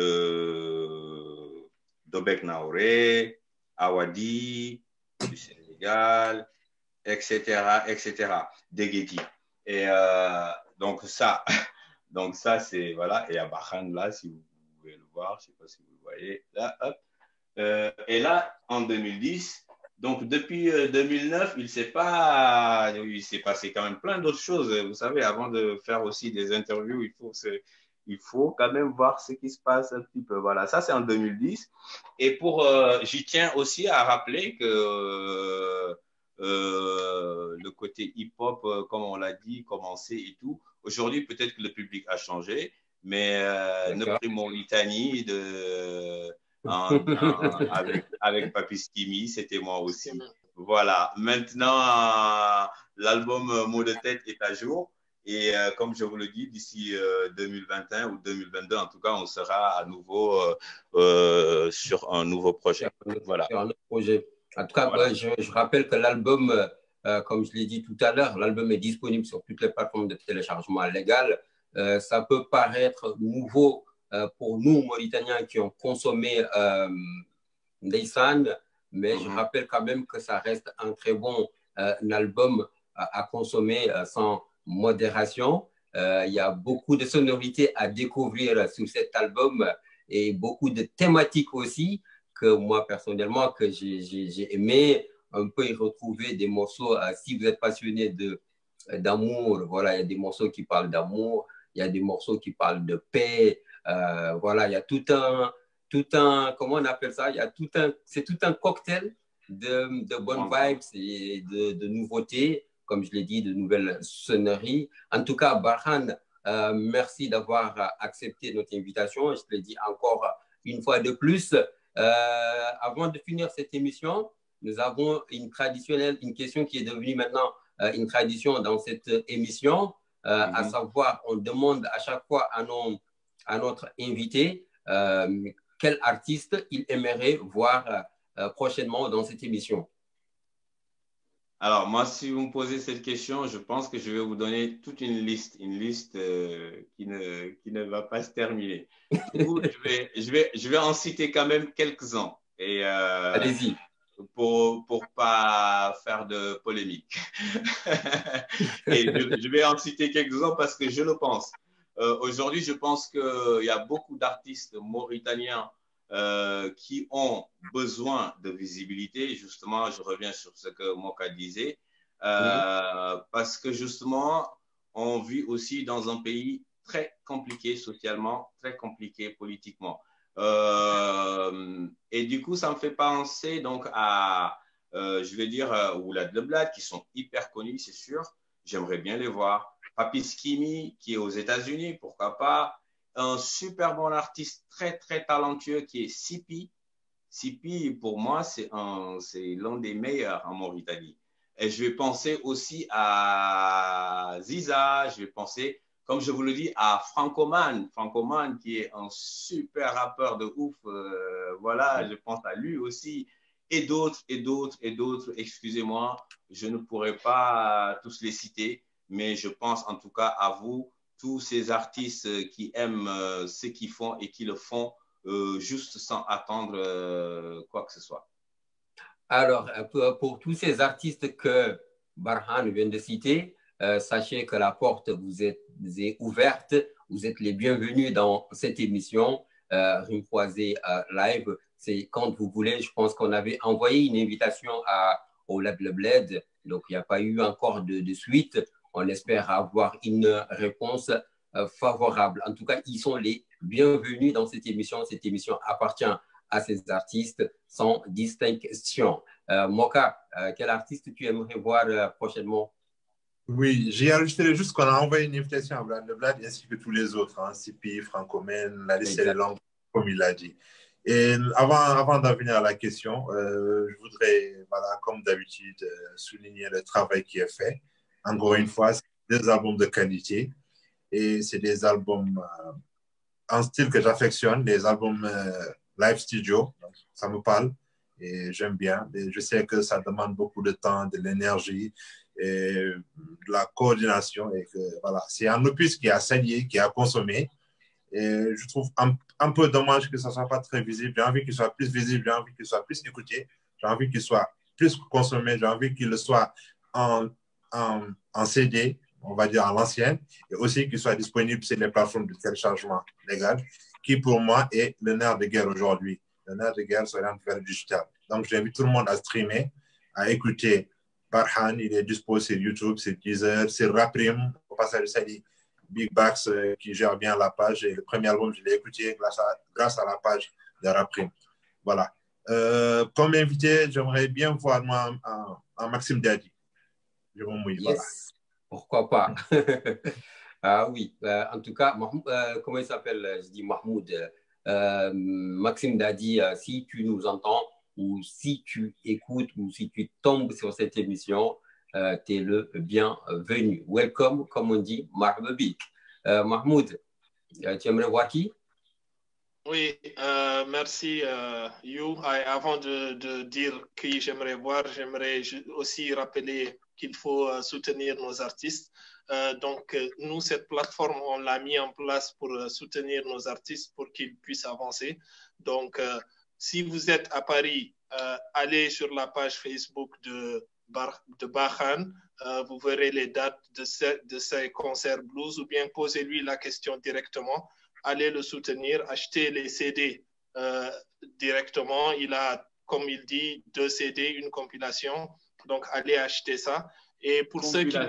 [SPEAKER 5] Dobek Naoré, Awadi du Sénégal, etc., etc., Degeti. Et donc ça, c'est, voilà, et à Barhan, là, si vous pouvez le voir, je ne sais pas si vous le voyez, là, hop. Et là, en 2010, donc depuis 2009, il s'est passé quand même plein d'autres choses. Vous savez, avant de faire aussi des interviews, il faut quand même voir ce qui se passe un petit peu. Voilà, ça c'est en 2010. Et j'y tiens aussi à rappeler que le côté hip-hop, comme on l'a dit, commencé et tout. Aujourd'hui, peut-être que le public a changé, mais notre Mauritanie avec Papi Skimi, c'était moi aussi. Voilà. Maintenant, l'album Mots de tête est à jour. Et comme je vous le dis, d'ici 2021 ou 2022, en tout cas, on sera à nouveau sur un nouveau projet. Voilà.
[SPEAKER 1] Sur un autre projet. En tout cas, voilà. Je rappelle que l'album, comme je l'ai dit tout à l'heure, l'album est disponible sur toutes les plateformes de téléchargement légal. Ça peut paraître nouveau pour nous, Mauritaniens, qui ont consommé Ndeysan, mais je rappelle quand même que ça reste un très bon album à consommer sans modération. Il y a beaucoup de sonorités à découvrir sur cet album et beaucoup de thématiques aussi que moi, personnellement, que j'ai aimé un peu y retrouver des morceaux. Si vous êtes passionné d'amour, voilà, il y a des morceaux qui parlent d'amour, il y a des morceaux qui parlent de paix. Voilà, il y a tout tout un, comment on appelle ça, c'est tout un cocktail de bonnes vibes et de nouveautés, comme je l'ai dit, de nouvelles sonneries. En tout cas, Barhan, merci d'avoir accepté notre invitation. Je te le dis encore une fois de plus. Avant de finir cette émission, nous avons une question qui est devenue maintenant une tradition dans cette émission, à savoir, on demande à chaque fois à notre invité quel artiste il aimerait voir prochainement dans cette émission.
[SPEAKER 5] Alors, moi, si vous me posez cette question, je pense que je vais vous donner toute une liste qui ne va pas se terminer. Du coup, je vais en citer quand même quelques-uns.
[SPEAKER 1] Allez-y.
[SPEAKER 5] Pour pas faire de polémique. Et je vais en citer quelques-uns parce que je le pense. Aujourd'hui, je pense qu'il y a beaucoup d'artistes mauritaniens qui ont besoin de visibilité. Justement, je reviens sur ce que Moka disait, parce que justement, on vit aussi dans un pays très compliqué socialement, très compliqué politiquement. Et du coup, ça me fait penser donc à, je vais dire, Oulad Leblad, qui sont hyper connus, c'est sûr. J'aimerais bien les voir. Papy Skimi, qui est aux États-Unis, pourquoi pas. Un super bon artiste très, très talentueux qui est Sipi. Sipi, pour moi, c'est l'un des meilleurs en Mauritanie. Et je vais penser aussi à Ziza, je vais penser, comme je vous le dis, à Francoman. Francoman, qui est un super rappeur de ouf. Voilà, je pense à lui aussi. Et d'autres, et d'autres, et d'autres. Excusez-moi, je ne pourrais pas tous les citer, mais je pense en tout cas à vous, tous ces artistes qui aiment ce qu'ils font et qui le font juste sans attendre quoi que ce soit.
[SPEAKER 1] Alors, pour tous ces artistes que Barhan vient de citer, sachez que la porte vous est ouverte. Vous êtes les bienvenus dans cette émission Rime Croisée Live. C'est quand vous voulez. Je pense qu'on avait envoyé une invitation au Lab Le Bled, donc il n'y a pas eu encore de suite. On espère avoir une réponse favorable. En tout cas, ils sont les bienvenus dans cette émission. Cette émission appartient à ces artistes sans distinction. Moka, quel artiste tu aimerais voir prochainement?
[SPEAKER 3] Oui, j'ai ajouté juste qu'on a envoyé une invitation à Blad Le Blad ainsi que tous les autres, hein, Sipi, Francomen, la liste est longue, comme il l'a dit. Et avant d'en venir à la question, je voudrais, voilà, comme d'habitude, souligner le travail qui est fait. Encore une fois, c'est des albums de qualité et c'est des albums en style que j'affectionne, des albums live studio, donc ça me parle et j'aime bien. Et je sais que ça demande beaucoup de temps, de l'énergie et de la coordination et que voilà, c'est un opus qui a saigné, qui a consommé et je trouve un peu dommage que ça ne soit pas très visible. J'ai envie qu'il soit plus visible, j'ai envie qu'il soit plus écouté, j'ai envie qu'il soit plus consommé, j'ai envie qu'il le soit en CD, on va dire à l'ancienne, et aussi qu'il soit disponible sur les plateformes de téléchargement légal, qui pour moi est le nerf de guerre aujourd'hui. Le nerf de guerre s'oriente vers le digital. Donc j'invite tout le monde à streamer, à écouter Barhan, il est dispo sur YouTube, sur Deezer, sur Raprim, au passage de Sali, Big Bax qui gère bien la page, et le premier album, je l'ai écouté grâce à la page de Raprim. Voilà. Comme invité, j'aimerais bien voir un Maxime Dadi. Je m'en mouille, voilà.
[SPEAKER 1] Pourquoi pas? Ah oui, en tout cas, comment il s'appelle? Je dis Mahmoud. Maxime Dadi, si tu nous entends, ou si tu écoutes, ou si tu tombes sur cette émission, tu es le bienvenu. Welcome, comme on dit, Mahmoud. Mahmoud, tu aimerais voir qui?
[SPEAKER 4] Oui, merci, You. Avant de dire qui j'aimerais voir, j'aimerais aussi rappeler qu'il faut soutenir nos artistes. Donc, nous, cette plateforme, on l'a mis en place pour soutenir nos artistes, pour qu'ils puissent avancer. Donc, si vous êtes à Paris, allez sur la page Facebook de Barhan. Vous verrez les dates de ses concerts blues, ou bien posez-lui la question directement. Allez le soutenir, achetez les CD directement. Il a, comme il dit, 2 CD, une compilation. Donc, allez acheter ça. Et pour ceux qui...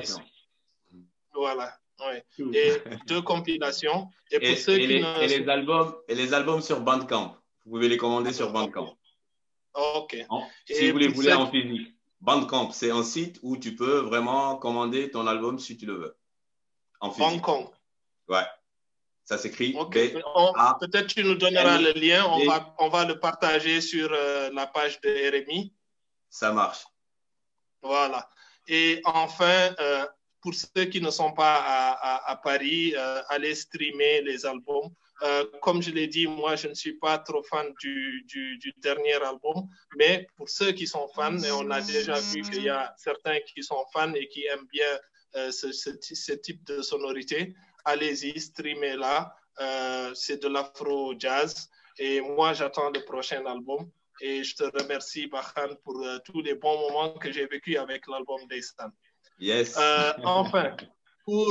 [SPEAKER 4] Voilà. Ouais. Et 2 compilations. Et pour ceux qui
[SPEAKER 5] les albums sur Bandcamp. Vous pouvez les commander sur Bandcamp.
[SPEAKER 4] Ok.
[SPEAKER 5] Si vous les voulez en physique. Bandcamp, c'est un site où tu peux vraiment commander ton album si tu le veux. En physique.
[SPEAKER 4] Bandcamp.
[SPEAKER 5] Ouais. Ça s'écrit
[SPEAKER 4] Peut-être tu nous donneras le lien. On va le partager sur la page de RMI.
[SPEAKER 5] Ça marche.
[SPEAKER 4] Voilà. Et enfin, pour ceux qui ne sont pas à Paris, allez streamer les albums. Comme je l'ai dit, moi, je ne suis pas trop fan du dernier album, mais pour ceux qui sont fans, et on a déjà vu qu'il y a certains qui sont fans et qui aiment bien ce type de sonorité, allez-y, streamez-la. C'est de l'afro-jazz. Et moi, j'attends le prochain album. Et je te remercie, Barhan, pour tous les bons moments que j'ai vécu avec l'album d'Estan.
[SPEAKER 5] Yes.
[SPEAKER 4] Enfin, pour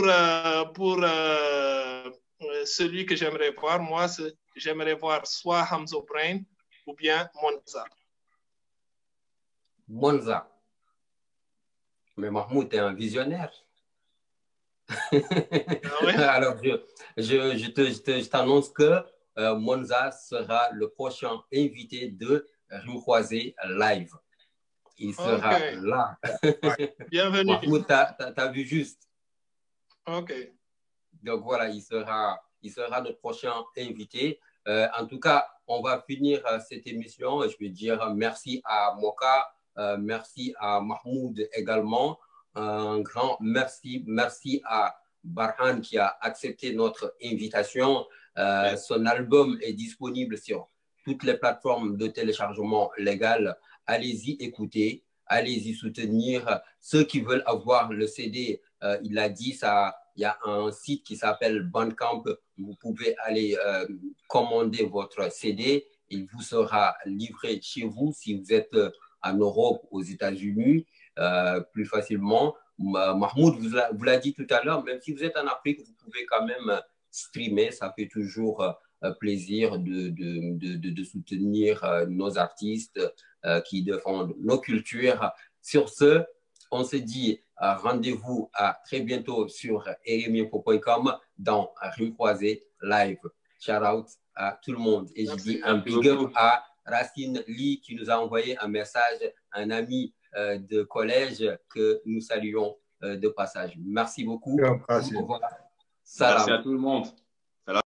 [SPEAKER 4] celui que j'aimerais voir, moi, j'aimerais voir soit Hamzo Brain ou bien Monza.
[SPEAKER 1] Monza. Mais Mahmoud est un visionnaire. Ah ouais? Alors, je t'annonce que Monza sera le prochain invité de Rime Croisée Live. Il sera là.
[SPEAKER 4] Bienvenue.
[SPEAKER 1] Mahmoud, t'as vu juste.
[SPEAKER 4] OK.
[SPEAKER 1] Donc voilà, il sera notre prochain invité. En tout cas, on va finir cette émission. Je veux dire merci à Moka, merci à Mahmoud également. Un grand merci. Merci à Barhan qui a accepté notre invitation. Son album est disponible sur toutes les plateformes de téléchargement légal. Allez-y écouter, allez-y soutenir. Ceux qui veulent avoir le CD, il a dit ça. Il y a un site qui s'appelle Bandcamp. Vous pouvez aller commander votre CD. Il vous sera livré chez vous si vous êtes en Europe, aux États-Unis, plus facilement. Mahmoud vous l'a dit tout à l'heure, même si vous êtes en Afrique, vous pouvez quand même streamer. Ça fait toujours plaisir de soutenir nos artistes qui défendent nos cultures. Sur ce, on se dit rendez-vous à très bientôt sur rmi.com dans Rime Croisée Live. Shout out à tout le monde. Et je dis un big up à Racine Lee qui nous a envoyé un message, un ami de collège que nous saluons de passage. Merci beaucoup.
[SPEAKER 3] Merci.
[SPEAKER 1] Au revoir.
[SPEAKER 5] Merci à tout le monde.